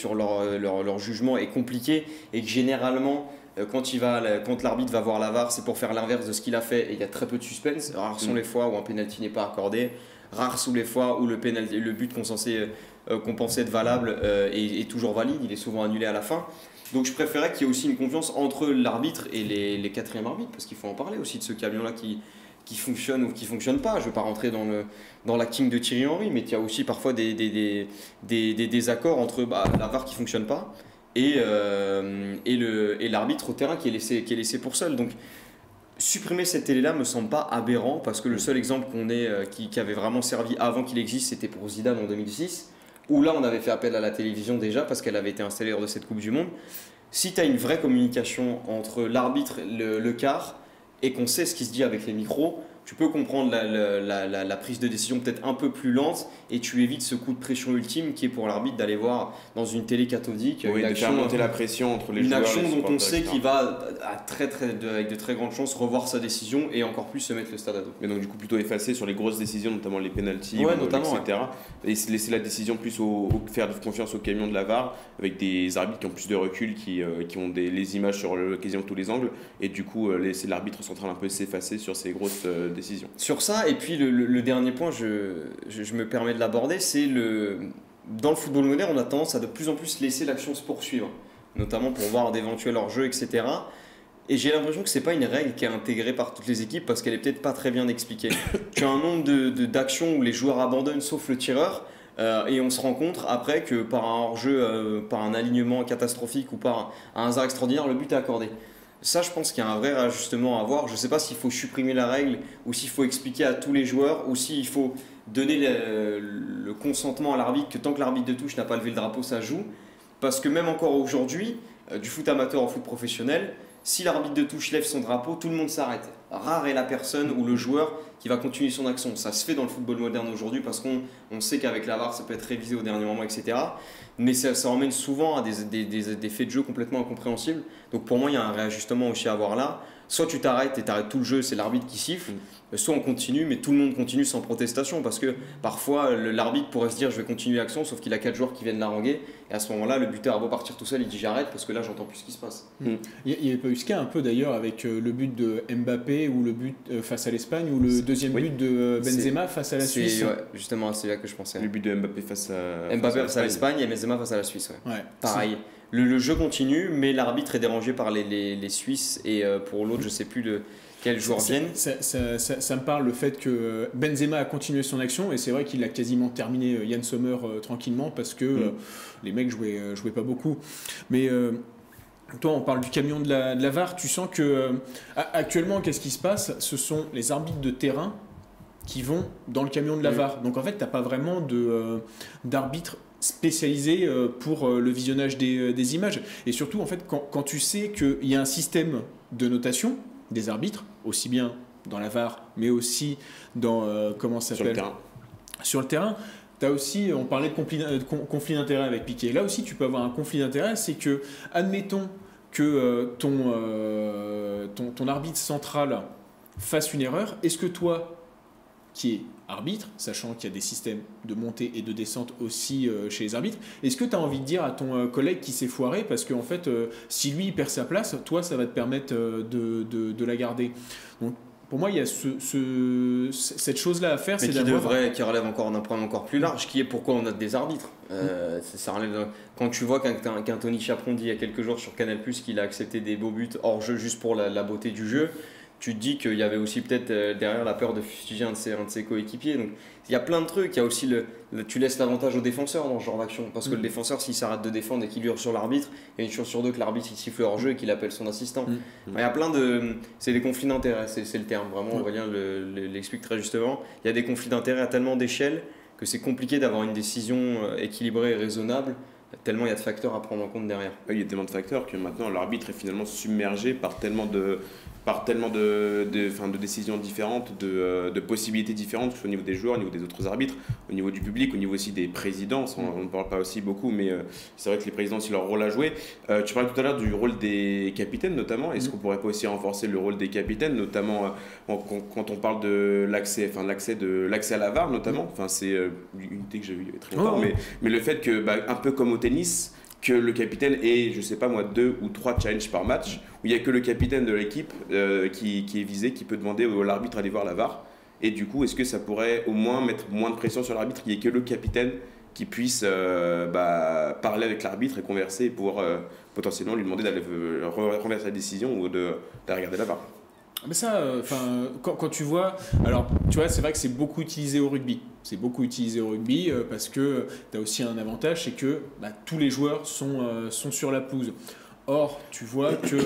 leur jugement est compliqué et que généralement, quand l'arbitre va voir la VAR, c'est pour faire l'inverse de ce qu'il a fait et il y a très peu de suspense. Rares sont les fois où un penalty n'est pas accordé, rares sont les fois où le but qu'on pensait être valable est toujours valide, il est souvent annulé à la fin. Donc je préférais qu'il y ait aussi une confiance entre l'arbitre et les 4e arbitres, parce qu'il faut en parler aussi de ce camion-là qui fonctionne ou qui ne fonctionne pas. Je ne vais pas rentrer dans l'acting de Thierry Henry, mais il y a aussi parfois des désaccords entre la VAR qui ne fonctionne pas et l'arbitre au terrain qui est laissé pour seul. Donc supprimer cette télé-là me semble pas aberrant, parce que le seul exemple qu'on ait qui avait vraiment servi avant qu'il existe, c'était pour Zidane en 2006, où là on avait fait appel à la télévision déjà parce qu'elle avait été installée lors de cette Coupe du Monde. Si tu as une vraie communication entre l'arbitre, le quart, et qu'on sait ce qui se dit avec les micros, tu peux comprendre la prise de décision peut-être un peu plus lente et tu évites ce coup de pression ultime qui est pour l'arbitre d'aller voir dans une télé cathodique une action, de faire monter la pression entre les joueurs. Une action dont on sait qu'il va avec de très grandes chances revoir sa décision et encore plus se mettre le stade à dos. Mais donc du coup plutôt effacer sur les grosses décisions, notamment les pénaltys, etc. Et laisser la décision plus faire confiance au camion de la VAR avec des arbitres qui ont plus de recul, qui ont les images sur quasiment tous les angles, et du coup laisser l'arbitre central un peu s'effacer sur ces grosses décisions. Sur ça, et puis le dernier point, je me permets de l'aborder, c'est dans le football moderne, on a tendance à de plus en plus laisser l'action se poursuivre, notamment pour voir d'éventuels hors-jeux, etc. Et j'ai l'impression que ce n'est pas une règle qui est intégrée par toutes les équipes parce qu'elle n'est peut-être pas très bien expliquée. Tu as un nombre d'actions où les joueurs abandonnent sauf le tireur, et on se rend compte après que par un hors-jeu, par un alignement catastrophique ou par un hasard extraordinaire, le but est accordé. Ça, je pense qu'il y a un vrai ajustement à avoir. Je ne sais pas s'il faut supprimer la règle ou s'il faut expliquer à tous les joueurs ou s'il faut donner le consentement à l'arbitre que tant que l'arbitre de touche n'a pas levé le drapeau, ça joue. Parce que même encore aujourd'hui, du foot amateur au foot professionnel, si l'arbitre de touche lève son drapeau, tout le monde s'arrête. Rare est la personne ou le joueur qui va continuer son action. Ça se fait dans le football moderne aujourd'hui parce qu'on sait qu'avec la VAR, ça peut être révisé au dernier moment, etc. Mais ça emmène souvent à des faits de jeu complètement incompréhensibles. Donc pour moi, il y a un réajustement aussi à avoir là. Soit tu t'arrêtes et t'arrêtes tout le jeu, c'est l'arbitre qui siffle. Soit on continue, mais tout le monde continue sans protestation. Parce que parfois, l'arbitre pourrait se dire je vais continuer l'action, sauf qu'il a 4 joueurs qui viennent larguer. Et à ce moment-là, le buteur a beau partir tout seul, il dit j'arrête parce que là, j'entends plus ce qui se passe. Il n'y avait pas eu ce cas un peu d'ailleurs avec le but de Mbappé ou le but face à l'Espagne ou le deuxième but de Benzema face à la Suisse. Ouais, justement, c'est là que je pensais. Le but de Mbappé face à l'Espagne et Benzema face à la Suisse. Ouais. Pareil. Le jeu continue, mais l'arbitre est dérangé par les Suisses et pour l'autre, je ne sais plus quels joueurs viennent. Ça me parle le fait que Benzema a continué son action et c'est vrai qu'il a quasiment terminé Yann Sommer tranquillement parce que les mecs jouaient pas beaucoup. Mais toi, on parle du camion de la VAR. Tu sens que actuellement, qu'est-ce qui se passe? Ce sont les arbitres de terrain qui vont dans le camion de la VAR. Donc en fait, tu n'as pas vraiment d'arbitre spécialisé pour le visionnage des images. Et surtout, en fait, quand tu sais qu'il y a un système de notation des arbitres, aussi bien dans la VAR, mais aussi dans comment ça s'appelle sur le terrain. T'as aussi, on parlait de conflit d'intérêt avec Piqué. Là aussi, tu peux avoir un conflit d'intérêt, c'est que, admettons que ton arbitre central fasse une erreur, est-ce que toi, qui es arbitre, sachant qu'il y a des systèmes de montée et de descente aussi chez les arbitres, est-ce que tu as envie de dire à ton collègue qui s'est foiré, parce qu'en fait, si lui il perd sa place, toi, ça va te permettre de la garder. Donc, pour moi, il y a cette chose-là à faire. Mais qui relève encore d'un problème encore plus large, qui est pourquoi on a des arbitres. Ça relève quand tu vois qu'un Tony Chaperon dit il y a quelques jours sur Canal+, qu'il a accepté des beaux buts hors jeu juste pour la beauté du jeu, tu te dis qu'il y avait aussi peut-être derrière la peur de fustiger un de ses coéquipiers. Donc il y a plein de trucs. Il y a aussi tu laisses l'avantage au défenseur dans ce genre d'action. Parce que le défenseur, s'il s'arrête de défendre et qu'il hurle sur l'arbitre, il y a une chance sur deux que l'arbitre il siffle hors jeu et qu'il appelle son assistant. Il y a plein de. C'est des conflits d'intérêts, c'est le terme. Vraiment, Aurélien l'explique très justement. Il y a des conflits d'intérêts à tellement d'échelles que c'est compliqué d'avoir une décision équilibrée et raisonnable. Tellement il y a de facteurs à prendre en compte derrière. Oui, il y a tellement de facteurs que maintenant l'arbitre est finalement submergé par tellement de décisions différentes, de possibilités différentes, que ce soit au niveau des joueurs, au niveau des autres arbitres, au niveau du public, au niveau aussi des présidents. On ne parle pas aussi beaucoup, mais c'est vrai que les présidents ont aussi leur rôle à jouer. Tu parlais tout à l'heure du rôle des capitaines notamment. Est-ce qu'on ne pourrait pas aussi renforcer le rôle des capitaines, notamment quand on parle de l'accès à la VAR notamment. C'est une idée que j'ai vue il y a très longtemps, mais le fait que, un peu comme au tennis, que le capitaine ait, je sais pas moi, 2 ou 3 challenges par match, où il n'y a que le capitaine de l'équipe qui est visé, qui peut demander à l'arbitre d'aller voir la VAR. Et du coup, est-ce que ça pourrait au moins mettre moins de pression sur l'arbitre, qu'il n'y ait que le capitaine qui puisse parler avec l'arbitre et converser et pouvoir potentiellement lui demander d'aller renverser la décision ou d'aller regarder la VAR? Mais ça, quand tu vois, alors tu vois, c'est vrai que c'est beaucoup utilisé au rugby. C'est beaucoup utilisé au rugby parce que tu as aussi un avantage, c'est que tous les joueurs sont sur la pelouse. Or, tu vois que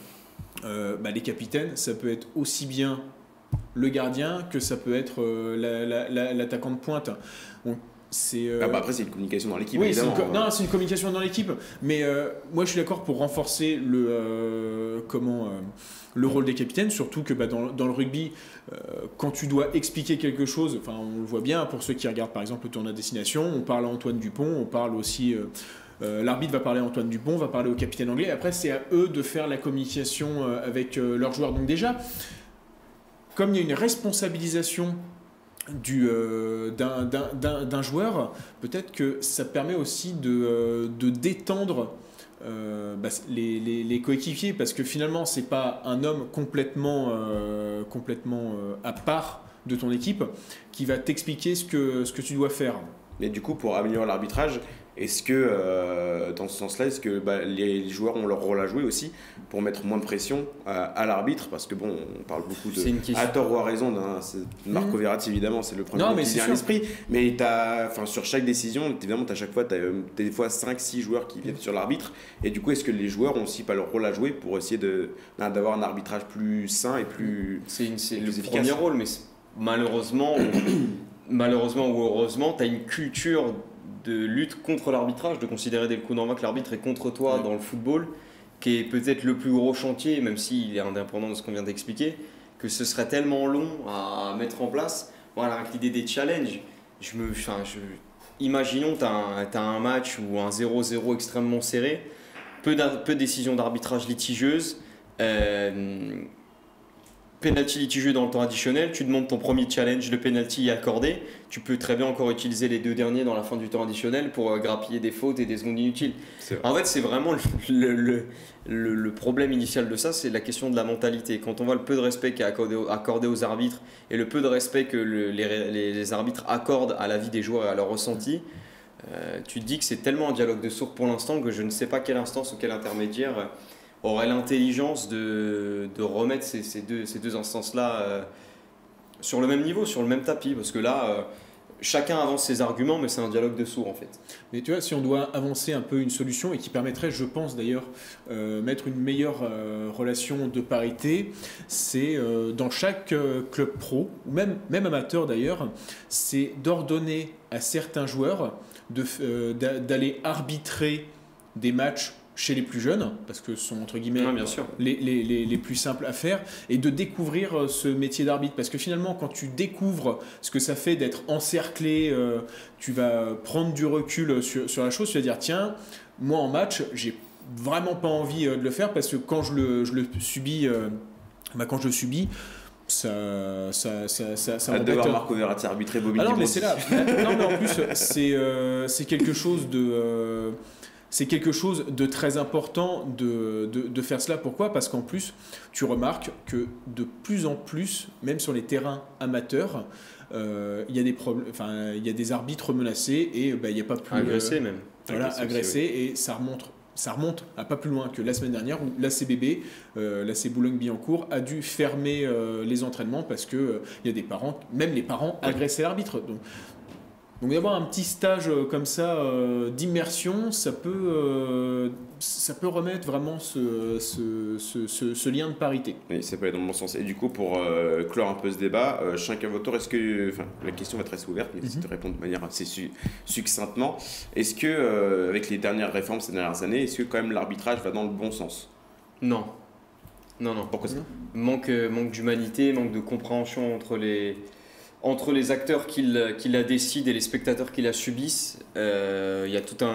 les capitaines, ça peut être aussi bien le gardien que ça peut être l'attaquant de pointe. Donc, après, c'est une communication dans l'équipe. Oui, évidemment. c'est une communication dans l'équipe. Mais moi, je suis d'accord pour renforcer le rôle des capitaines, surtout que dans le rugby, quand tu dois expliquer quelque chose, on le voit bien pour ceux qui regardent par exemple le tournoi destination, on parle à Antoine Dupont, on parle aussi. L'arbitre va parler à Antoine Dupont, va parler au capitaine anglais. Après, c'est à eux de faire la communication avec leurs joueurs. Donc déjà, comme il y a une responsabilisation d'un joueur, peut-être que ça permet aussi de détendre les coéquipiers, parce que finalement c'est pas un homme complètement à part de ton équipe qui va t'expliquer ce que tu dois faire. Et du coup, pour améliorer l'arbitrage, est-ce que, dans ce sens-là, est-ce que les joueurs ont leur rôle à jouer aussi pour mettre moins de pression à l'arbitre? Parce que on parle beaucoup de... À tort ou à raison, Marco Verratti, évidemment, c'est le premier qui vient à l'esprit. Mais sur chaque décision, évidemment, tu as des fois 5-6 joueurs qui viennent sur l'arbitre. Et du coup, est-ce que les joueurs ont aussi pas leur rôle à jouer pour essayer d'avoir un arbitrage plus sain et plus C'est le efficace? premier rôle, mais malheureusement ou heureusement, tu as une culture de lutte contre l'arbitrage, de considérer dès le coup d'envoi que l'arbitre est contre toi dans le football, qui est peut-être le plus gros chantier, même s'il est indépendant de ce qu'on vient d'expliquer, que ce serait tellement long à mettre en place. Voilà, avec l'idée des challenges, imaginons tu as un match ou un 0-0 extrêmement serré, peu de décisions d'arbitrage litigieuses, penalty litigieux dans le temps additionnel, tu demandes ton premier challenge, le penalty est accordé, tu peux très bien encore utiliser les 2 derniers dans la fin du temps additionnel pour grappiller des fautes et des secondes inutiles. En fait, c'est vraiment le problème initial de ça, c'est la question de la mentalité. Quand on voit le peu de respect qui est accordé aux arbitres et le peu de respect que les arbitres accordent à la vie des joueurs et à leur ressenti, tu te dis que c'est tellement un dialogue de sourds pour l'instant que je ne sais pas quelle instance ou quel intermédiaire aurait l'intelligence de remettre ces deux instances-là sur le même niveau, sur le même tapis. Parce que là, chacun avance ses arguments, mais c'est un dialogue de sourds en fait. Mais tu vois, si on doit avancer un peu une solution, et qui permettrait, je pense d'ailleurs, mettre une meilleure relation de parité, c'est dans chaque club pro, ou même amateur d'ailleurs, c'est d'ordonner à certains joueurs d'aller arbitrer des matchs chez les plus jeunes, parce que ce sont entre guillemets bien sûr. les plus simples à faire, et de découvrir ce métier d'arbitre. Parce que finalement, quand tu découvres ce que ça fait d'être encerclé, tu vas prendre du recul sur la chose, tu vas dire, tiens, moi en match, j'ai vraiment pas envie de le faire, parce que quand je le subis, ça devoir Marco Verratti arbitrer Bobby non, mais c'est là. Non, mais en plus, c'est quelque chose de... C'est quelque chose de très important de faire cela. Pourquoi ? Parce qu'en plus, tu remarques que de plus en plus, même sur les terrains amateurs, il y a des problèmes, il y a des arbitres menacés et il n'y a pas plus... Agressés même. Agressés, oui. Et ça remonte à pas plus loin que la semaine dernière où l'ACBB, l'AC Boulogne-Billancourt, a dû fermer les entraînements parce qu'il y a des parents, même les parents, agressaient l'arbitre. Donc d'avoir un petit stage comme ça d'immersion, ça peut remettre vraiment ce lien de parité. Oui, ça peut aller dans le bon sens. Et du coup, pour clore un peu ce débat, chacun votre tour, la question va être assez ouverte, mais si tu réponds de manière assez succinctement, est-ce que, avec les dernières réformes ces dernières années, est-ce que quand même l'arbitrage va dans le bon sens ? Non. Pourquoi ça ? Manque d'humanité, manque de compréhension entre les acteurs qui la décident et les spectateurs qui la subissent. Il y a tout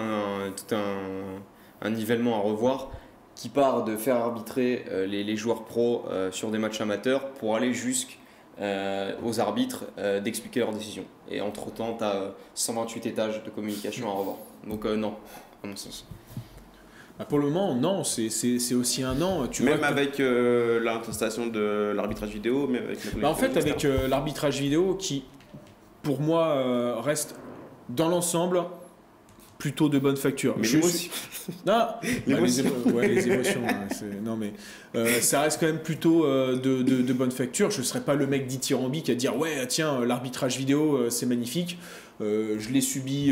un nivellement à revoir qui part de faire arbitrer les joueurs pros sur des matchs amateurs pour aller jusqu'aux arbitres d'expliquer leurs décisions. Et entre-temps, tu as 128 étages de communication à revoir. Donc non, à mon sens. Pour le moment, non, c'est aussi un an. Même avec l'installation de l'arbitrage vidéo, mais avec en fait, avec l'arbitrage vidéo qui, pour moi, reste dans l'ensemble plutôt de bonne facture. Mais les émotions. Non, mais ça reste quand même plutôt de bonne facture. Je ne serais pas le mec dithyrambique à dire ouais, tiens, l'arbitrage vidéo, c'est magnifique. Je l'ai subi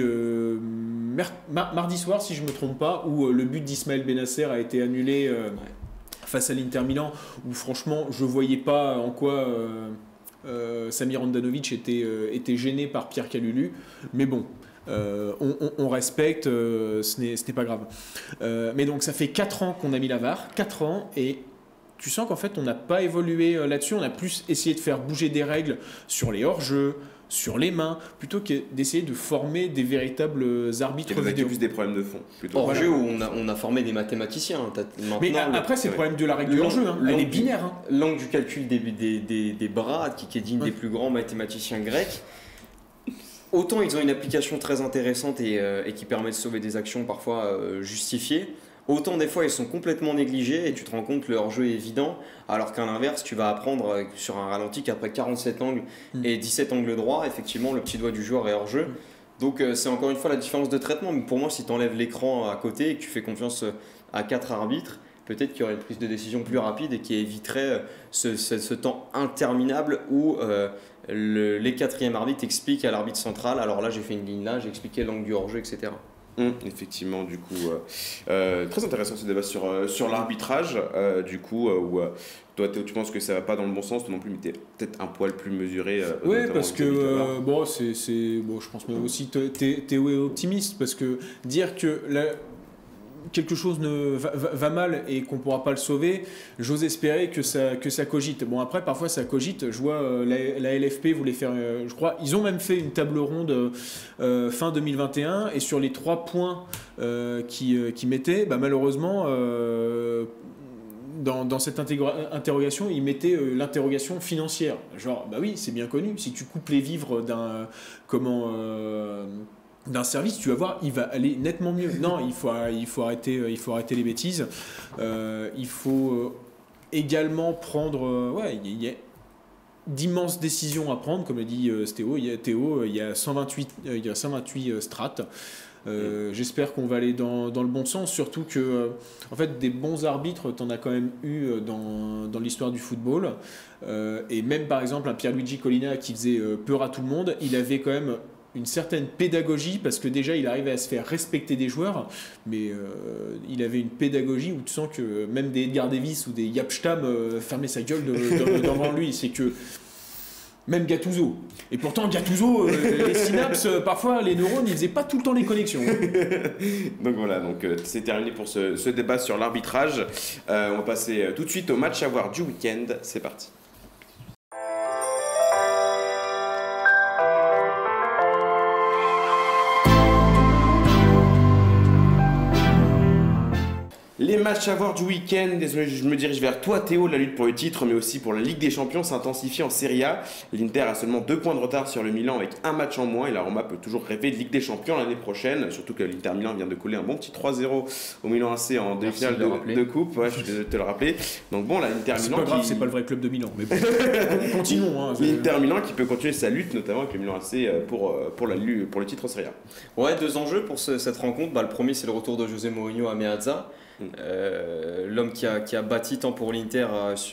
mardi soir, si je ne me trompe pas, où le but d'Ismaël Benasser a été annulé face à l'Inter Milan, où franchement, je ne voyais pas en quoi Samir Handanovic était gêné par Pierre Kalulu. Mais bon, on respecte, ce n'est pas grave. Mais donc, ça fait 4 ans qu'on a mis la VAR, 4 ans, et tu sens qu'en fait, on n'a pas évolué là-dessus. On a plus essayé de faire bouger des règles sur les hors-jeux, sur les mains, plutôt que d'essayer de former des véritables arbitres vidéo. Plus des problèmes de fond. Hors-jeu, on a formé des mathématiciens. Mais après, c'est le problème de la règle du hors-jeu. Elle est binaire. L'angle du calcul des bras, qui est digne des plus grands mathématiciens grecs. Autant ils ont une application très intéressante et qui permet de sauver des actions parfois justifiées, autant des fois ils sont complètement négligés et tu te rends compte que le hors-jeu est évident, alors qu'à l'inverse tu vas apprendre sur un ralenti qu'après 47 angles et 17 angles droits, effectivement le petit doigt du joueur est hors-jeu. Donc c'est encore une fois la différence de traitement, mais pour moi si tu enlèves l'écran à côté et que tu fais confiance à 4 arbitres, peut-être qu'il y aurait une prise de décision plus rapide et qui éviterait ce temps interminable où les 4e arbitres expliquent à l'arbitre central, alors là j'ai fait une ligne là, j'ai expliqué l'angle du hors-jeu, etc. Effectivement, du coup, très intéressant ce débat sur l'arbitrage, du coup, où toi tu penses que ça va pas dans le bon sens, toi non plus, mais tu es peut-être un poil plus mesuré. Oui, parce que je pense que aussi Théo est optimiste, parce que dire que quelque chose va mal et qu'on ne pourra pas le sauver, j'ose espérer que ça cogite. Bon, après, parfois ça cogite. Je vois la LFP voulait faire, je crois, ils ont même fait une table ronde fin 2021 et sur les 3 points qu'ils mettaient, malheureusement, dans cette interrogation, ils mettaient l'interrogation financière. Genre, oui, c'est bien connu. Si tu coupes les vivres d'un service, tu vas voir, il va aller nettement mieux. Non, il faut arrêter les bêtises. Il faut également prendre... il y a d'immenses décisions à prendre, comme l'a dit Théo. Il y a 128 strates. J'espère qu'on va aller dans le bon sens, surtout que en fait, des bons arbitres, t'en as quand même eu dans l'histoire du football. Et même par exemple un Pierluigi Collina qui faisait peur à tout le monde, il avait quand même une certaine pédagogie, parce que déjà il arrivait à se faire respecter des joueurs, mais il avait une pédagogie où tu sens que même des Edgar Davis ou des Jaap Stam fermaient sa gueule devant lui. C'est que même Gattuso. Et pourtant Gattuso, les synapses, parfois les neurones, ils faisaient pas tout le temps les connexions. Donc voilà, c'est terminé pour ce débat sur l'arbitrage. On va passer tout de suite au match à voir du week-end. C'est parti. Les matchs à voir du week-end, je me dirige vers toi Théo. La lutte pour le titre mais aussi pour la Ligue des Champions s'intensifie en Serie A. L'Inter a seulement 2 points de retard sur le Milan avec un match en moins et la Roma peut toujours rêver de Ligue des Champions l'année prochaine. Surtout que l'Inter Milan vient de coller un bon petit 3-0 au Milan AC en demi-finale de coupe. Ouais, je suis désolé de te le rappeler. Donc bon, l'Inter Milan... C'est pas grave, c'est pas le vrai club de Milan. Mais bon, continuons. L'Inter Milan qui peut continuer sa lutte notamment avec le Milan AC pour le titre en Serie A. Ouais, 2 enjeux pour cette rencontre. Le premier, c'est le retour de José Mourinho à Meazza. L'homme qui a bâti tant pour l'Inter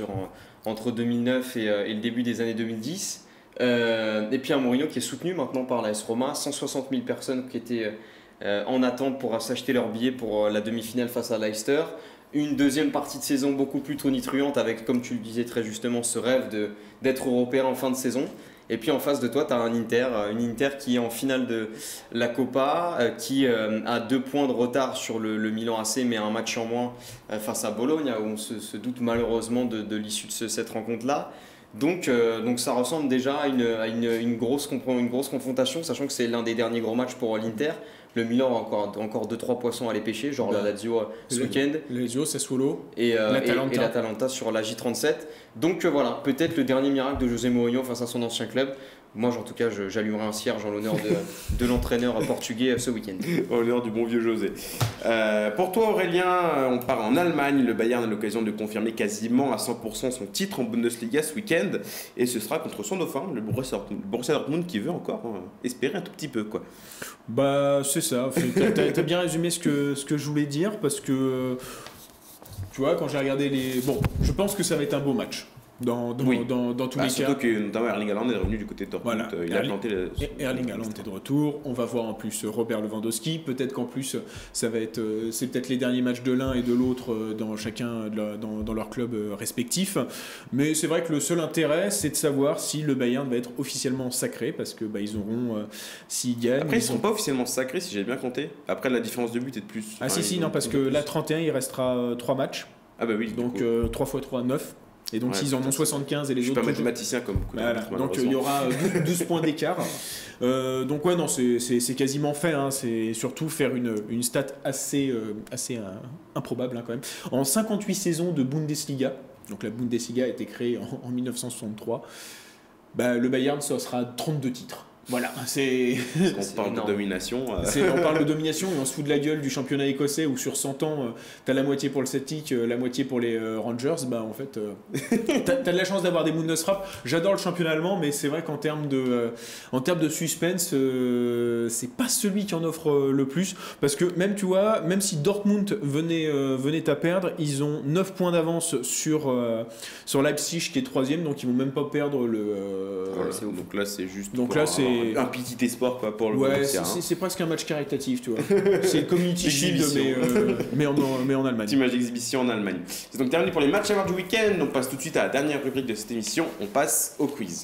entre 2009 et le début des années 2010. Et puis un Mourinho qui est soutenu maintenant par l'AS Roma, 160 000 personnes qui étaient en attente pour s'acheter leur billet pour la demi-finale face à Leicester. Une deuxième partie de saison beaucoup plus tonitruante avec, comme tu le disais très justement, ce rêve d'être européen en fin de saison. Et puis en face de toi, tu as une Inter qui est en finale de la Coppa, qui a 2 points de retard sur le Milan AC, mais un match en moins face à Bologne, où on se doute malheureusement de l'issue de cette rencontre-là. Donc ça ressemble déjà à une grosse confrontation, sachant que c'est l'un des derniers gros matchs pour l'Inter. Le Milan a encore 2-3 poissons à aller pêcher, genre la Lazio ce week-end. Lazio, Sassuolo et l'Atalanta sur la J37. Donc voilà, peut-être le dernier miracle de José Mourinho face à son ancien club. Moi, en tout cas, j'allumerai un cierge en l'honneur de l'entraîneur portugais ce week-end. En l'honneur du bon vieux José. Pour toi, Aurélien, on part en Allemagne. Le Bayern a l'occasion de confirmer quasiment à 100% son titre en Bundesliga ce week-end. Et ce sera contre son dauphin, le Borussia Dortmund, qui veut encore espérer un tout petit peu, quoi. C'est ça. T'as bien résumé ce que je voulais dire, parce que, tu vois, quand j'ai regardé je pense que ça va être un beau match. Dans tous les cas. Surtout que notamment Erling Haaland est revenu du côté de Dortmund. Voilà. Il a planté Erling Haaland est de retour. On va voir en plus Robert Lewandowski. Peut-être qu'en plus c'est peut-être les derniers matchs de l'un et de l'autre dans chacun dans leur club respectif. Mais c'est vrai que le seul intérêt, c'est de savoir si le Bayern va être officiellement sacré, parce que ils auront s'ils gagnent. Après ils sont pas officiellement sacrés si j'ai bien compté. Après la différence de but est de plus. Parce que là 31 il restera 3 matchs. Ah bah oui. Donc 3 x 3 9. Et donc s'ils en ont 75 et les autres... Je suis pas mathématicien comme beaucoup. Voilà. Donc il y aura 12 points d'écart. Donc ouais, non, c'est quasiment fait. C'est surtout faire une stat assez improbable quand même. En 58 saisons de Bundesliga, donc la Bundesliga a été créée en 1963, le Bayern, ça sera 32 titres. Voilà, on parle de domination. On parle de domination et on se fout de la gueule du championnat écossais où sur 100 ans, t'as la moitié pour le Celtic, la moitié pour les Rangers. En fait, t'as de la chance d'avoir des Bundesrap. J'adore le championnat allemand, mais c'est vrai qu'en termes de suspense, c'est pas celui qui en offre le plus. Parce que même, tu vois, même si Dortmund venait à perdre, ils ont 9 points d'avance sur Leipzig qui est 3ème, donc ils vont même pas perdre le... donc là, c'est juste... Donc là, c'est un petit espoir quoi, pour le c'est presque un match caritatif, tu vois. C'est le Community Shield, mais en Allemagne. Petit match d'exhibition en Allemagne. C'est donc terminé pour les matchs à voir du week-end. On passe tout de suite à la dernière rubrique de cette émission. On passe au quiz.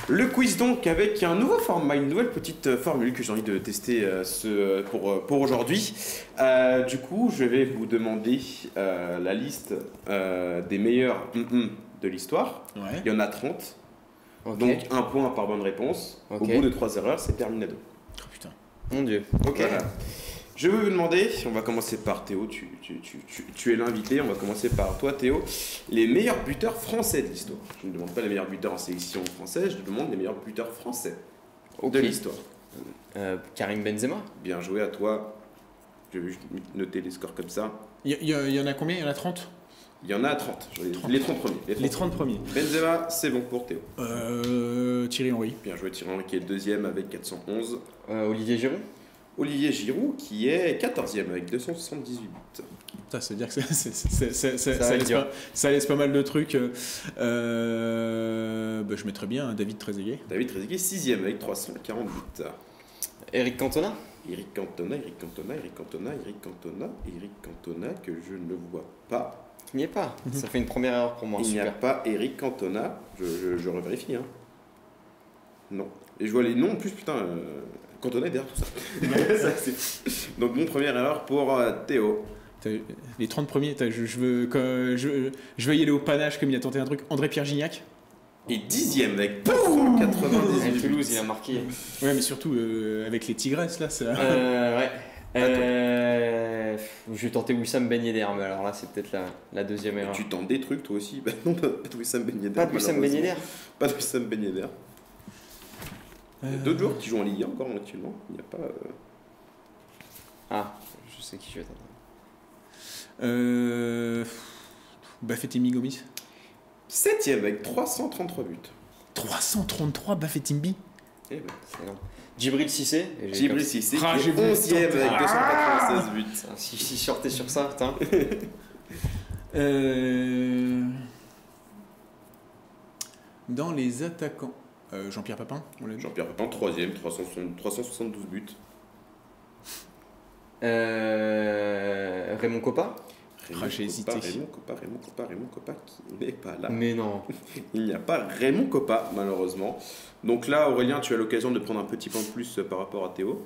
Le quiz donc avec un nouveau format, une nouvelle petite formule que j'ai envie de tester pour aujourd'hui. Du coup, je vais vous demander la liste des meilleurs de l'histoire. Ouais. Il y en a 30. Ok. Donc un point par bonne réponse. Ok. Au bout de 3 erreurs, c'est terminado. Oh putain. Mon dieu. Ok. Voilà. Je vais vous demander, on va commencer par Théo, tu es l'invité, on va commencer par toi Théo, les meilleurs buteurs français de l'histoire. Je ne demande pas les meilleurs buteurs en sélection française, je demande les meilleurs buteurs français de l'histoire. Karim Benzema. Bien joué à toi, je vais juste noter les scores comme ça. Il y en a combien? Il y en a 30? Il y en a 30, les 30 premiers. Les 30 premiers. Benzema, c'est bon pour Théo. Thierry Henry. Bien joué Thierry Henry qui est le deuxième avec 411. Olivier Giroud. Olivier Giroud qui est 14e avec 278 buts. Putain, ça veut dire que ça laisse pas mal de trucs. Bah, je mettrais bien David Trezeguet. David Trezeguet 6e avec 340 buts. Eric Cantona. Eric Cantona que je ne vois pas. Il n'y est pas. Ça fait une première erreur pour moi. Il n'y a Super. pas Eric Cantona. Je revérifie. Hein. Non. Et je vois les noms en plus, putain. Cantona est derrière tout ça. Donc, mon première erreur pour Théo. Les 30 premiers, je veux y aller au panache comme il a tenté un truc. André-Pierre Gignac. Et 10e avec 298 buts. Toulouse, il a marqué. Ouais, mais surtout avec les Tigresses, là, ça. Ouais. Je vais tenter Wissam Ben Yedder, mais alors là, c'est peut-être la deuxième erreur. Tu tentes des trucs toi aussi? Bah non, pas de Wissam Ben Yedder. Pas de Wissam Ben Yedder. Pas de Wissam Ben Yedder. Il y a d'autres joueurs qui jouent en Ligue 1 encore actuellement. Il n'y a pas. Ah, je sais qui je vais tenter. Bafétimbi Gomis. 7e avec 333 buts. 333 Bafétimbi. Eh ben. C'est énorme. Djibril Cissé. Djibril Cissé qui Ah, est j'ai voulu 11e avec 296 buts. Si je sortais sur ça, putain. Dans les attaquants. Jean-Pierre Papin, on l'a dit. Jean-Pierre Papin, 3e, 372 buts. Raymond Coppa. J'ai hésité. Raymond Coppa qui n'est pas là. Mais non. Il n'y a pas Raymond Coppa, malheureusement. Donc là, Aurélien, tu as l'occasion de prendre un petit point de plus par rapport à Théo.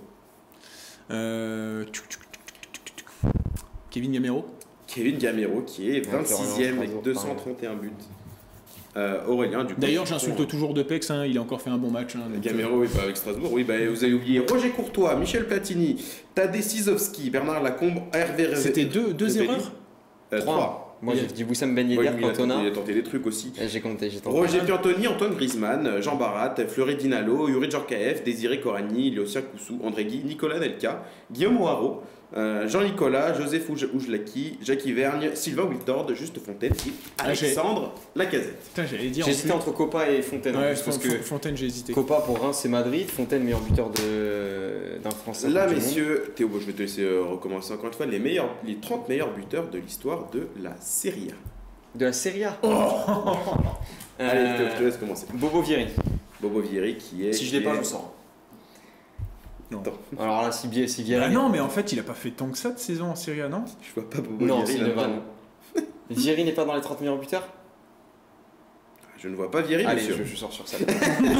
Kevin Gamero. Kevin Gamero qui est 26e avec 231 buts. Aurélien, du coup. D'ailleurs, j'insulte toujours Depex, hein, il a encore fait un bon match. Hein, donc, Gamero, oui, pas avec Strasbourg. Oui, bah, vous avez oublié Roger Courtois, Michel Platini, Tadej Sizowski, Bernard Lacombe, Hervé Rézé. C'était deux erreurs. 3. Moi, j'ai dit Wissam Ben Yedder, Cantona. Il a tenté des trucs aussi. J'ai tenté. Roger Piantoni, Antoine Griezmann, Jean Barat, Fleury Dinalo, Yuri Djorkaeff, Désiré Corani, Lyosien Koussou, André Guy, Nicolas Nelka, Guillaume O'Haraud, Jean-Nicolas, Joseph Oujlaki, Jacques Vergne, Sylvain Wiltord, Juste Fontaine et Alexandre Lacazette. Putain, j'allais dire. J'ai hésité entre Coppa et Fontaine. Ouais, parce que Fontaine, j'ai hésité. Coppa pour Reims et Madrid, Fontaine meilleur buteur d'un Français. Là, messieurs, Théo, je vais te laisser recommencer encore une fois. Les 30 meilleurs buteurs de l'histoire de la Serie A. De la Serie A. Allez, Théo, je te laisse commencer. Bobo Vieri. Bobo Vieri qui est. Si je l'ai pas, je le sors. Non. Alors là, si Vieri. Ah non, mais en fait, il a pas fait tant que ça de saison en Serie A, non? Je vois pas Bobo Non, Vieri. c'est une vanne. Vieri n'est pas dans les 30 meilleurs buteurs? Je ne vois pas Vieri, Allez, monsieur. je sors sur ça. Je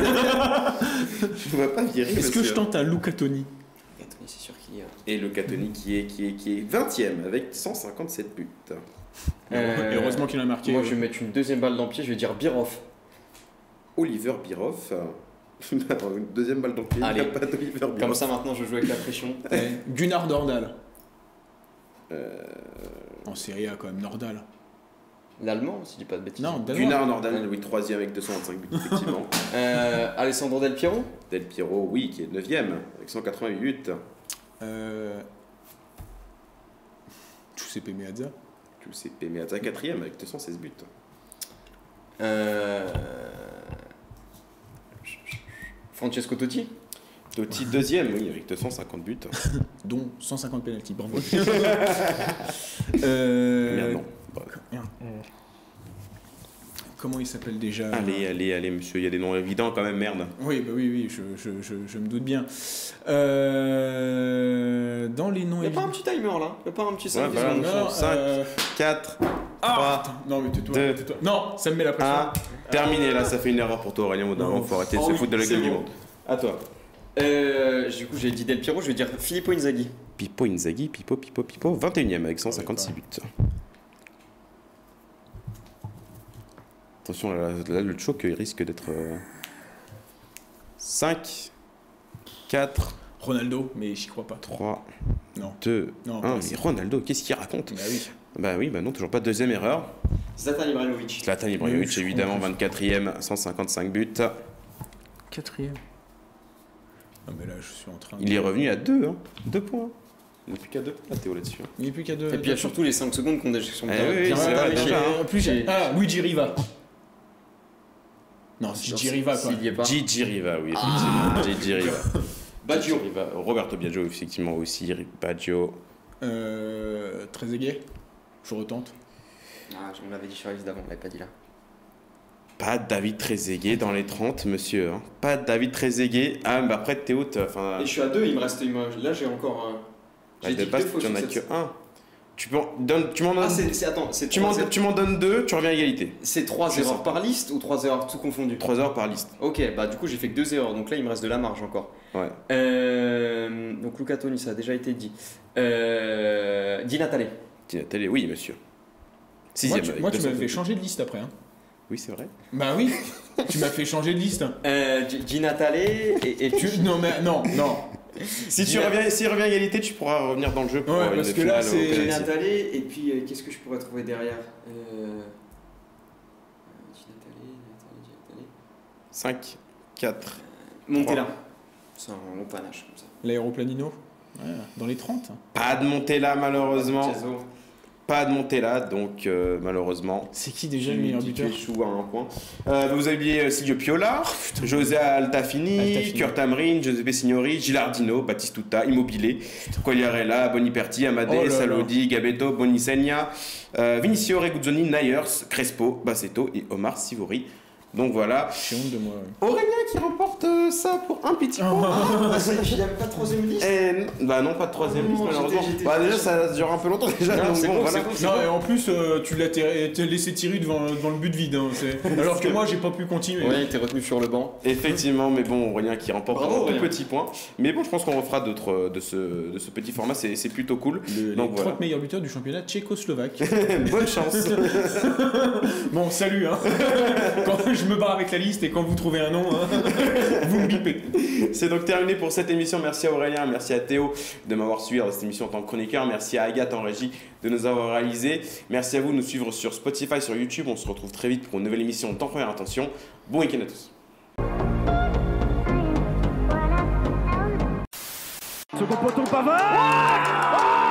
ne vois pas Vieri, Est-ce que monsieur. je tente un Luca Toni? C'est sûr qu'il y a. Et le Catoni qui est 20e avec 157 buts. Heureusement qu'il a marqué. Moi, je vais mettre une deuxième balle dans le pied, je vais dire Birov. Oliver Bierhoff. Une deuxième balle dans le pied. Allez. Il n'y a pas d'Oliver Bierhoff. Comme ça, maintenant, je joue avec la pression. Gunnar Nordal. En Serie A, quand même, Nordal. L'allemand, si je dis pas de bêtises. Non, Danois. Gunnar Nordal, oui, 3e avec 225 buts, effectivement. Alessandro Del Piero. Del Piero, oui, qui est 9e avec 188 buts. Giuseppe Meazza. Giuseppe Meazza, 4e avec 216 buts. Francesco Totti. Totti, 2e, oui, avec 250 buts. Dont 150 pénaltys, bravo. Merde, non. Comment il s'appelle déjà? Allez, monsieur, il y a des noms évidents quand même, merde. Oui, bah oui, je me doute bien. Dans les noms Il n'y a pas évidents. un petit timer là. Il n'y a pas un petit 5 Ouais, voilà. Non, 5, 4, 3, non, mais tais-toi, 2, tais-toi. Non, ça me met la pression. Terminé, là, ça fait une erreur pour toi, Aurélien. Il faut arrêter de se foutre de la gueule du monde. À toi. Du coup, j'ai dit Del Piero, je vais dire Filippo Inzaghi. Pippo Inzaghi, Pippo, 21ème avec 156 buts. Attention, là, le choc il risque d'être 5, 4, Ronaldo, mais j'y crois pas. 3, Non. 2, Non, 1. pas Mais Ronaldo, qu'est-ce qu'il raconte? Bah oui. Bah non, toujours pas. Deuxième erreur. Zlatan Ibrahimovic. Zlatan Ibrahimovic, je évidemment, comprends. 24ème, 155 buts. 4ème. Non mais là, je suis en train de... Il est revenu à 2, hein. 2 points. Il n'est plus qu'à 2. Ah, Théo là-dessus. Il n'est plus qu'à 2. Et puis il y a surtout les 5 secondes qu'on sont oui, c'est vrai, entamées déjà, chez- hein. En plus, chez- Luigi Riva. Non, c'est Gigi Riva, quoi. S'il y est pas. Gigi Riva, oui, effectivement. Gigi Riva. Baggio. Gigi Riva. Roberto Baggio, effectivement, aussi. Baggio. Trezeguet. Je retente. Ah, on l'avait dit sur la liste d'avant, on l'avait pas dit là. Pas David Trezeguet dans les 30, monsieur. Hein. Pas David Trezeguet. Ah, mais après, Théo, enfin. Et je suis à 2, là j'ai encore. Bah, J'ai de dit base, 2 fois tu en as sur que cette- 1. Tu m'en donnes. Ah, attends, c'est Tu m'en donnes 2, tu reviens à égalité. C'est 3 Je erreurs sais. par liste ou 3 erreurs tout confondu? 3 heures par liste. Ok, bah du coup j'ai fait que 2 erreurs, donc là il me reste de la marge encore. Ouais. Donc Luca Toni, ça a déjà été dit. Di Natale. Tina Télé, oui, monsieur. 6ème. avec Moi, tu m'as 200 fait buts. changer de liste après. Hein. Oui, c'est vrai. Bah oui. Tu m'as fait changer de liste. Di Natale et tu. Non, mais non. S'il revient à égalité, tu pourras revenir dans le jeu pour Ouais, une parce que là, finale au c'est- Di penalty. Natale et puis qu'est-ce que je pourrais trouver derrière Di Natale. 5, 4. Montella. C'est un long panache comme ça. L'aéroplanino. Ouais, dans les 30. Pas de Montella, malheureusement. Chiesa. Pas de Montella, donc malheureusement. C'est qui déjà le meilleur Tu buteur? échoues à un point. Vous avez oublié Silvio Piola, José Altafini, Kurt Hamrin, Giuseppe Signori, Gilardino, Batistuta, Immobile, Quagliarella, Boniperti, Amade, Oh là là. Salodi, Gabetto, Bonisegna, Vinicio Reguzzoni, Nayers, Crespo, Bassetto et Omar Sivori. Donc voilà. J'ai honte de moi. Ouais. Aurélien qui remporte ça pour un petit point. Il n'y avait pas de troisième liste. Bah non, pas de troisième Oh, liste malheureusement. j'étais- Bah déjà ça dure un peu longtemps déjà. Non, donc c'est bon, bon, voilà. c'est bon. Non, et en plus, tu l'as t'es laissé tirer devant le but vide. Hein, alors que moi, j'ai pas pu continuer. Ouais, t'es retenu sur le banc. Effectivement, mais bon, Aurélien qui remporte Bravo, un tout Aurélien. petit point. Mais bon, je pense qu'on refera d'autres de ce petit format, c'est plutôt cool. Les Donc 30 voilà. meilleurs buteurs du championnat tchécoslovaque. Bonne chance. Bon, salut. Hein. Quand je me barre avec la liste et quand vous trouvez un nom, hein, vous me bipez. C'est donc terminé pour cette émission. Merci à Aurélien, merci à Théo de m'avoir suivi dans cette émission en tant que chroniqueur. Merci à Agathe en régie de nous avoir réalisé. Merci à vous de nous suivre sur Spotify, sur YouTube. On se retrouve très vite pour une nouvelle émission dans Première Intention. Bon week-end à tous. Second poteau Pavard.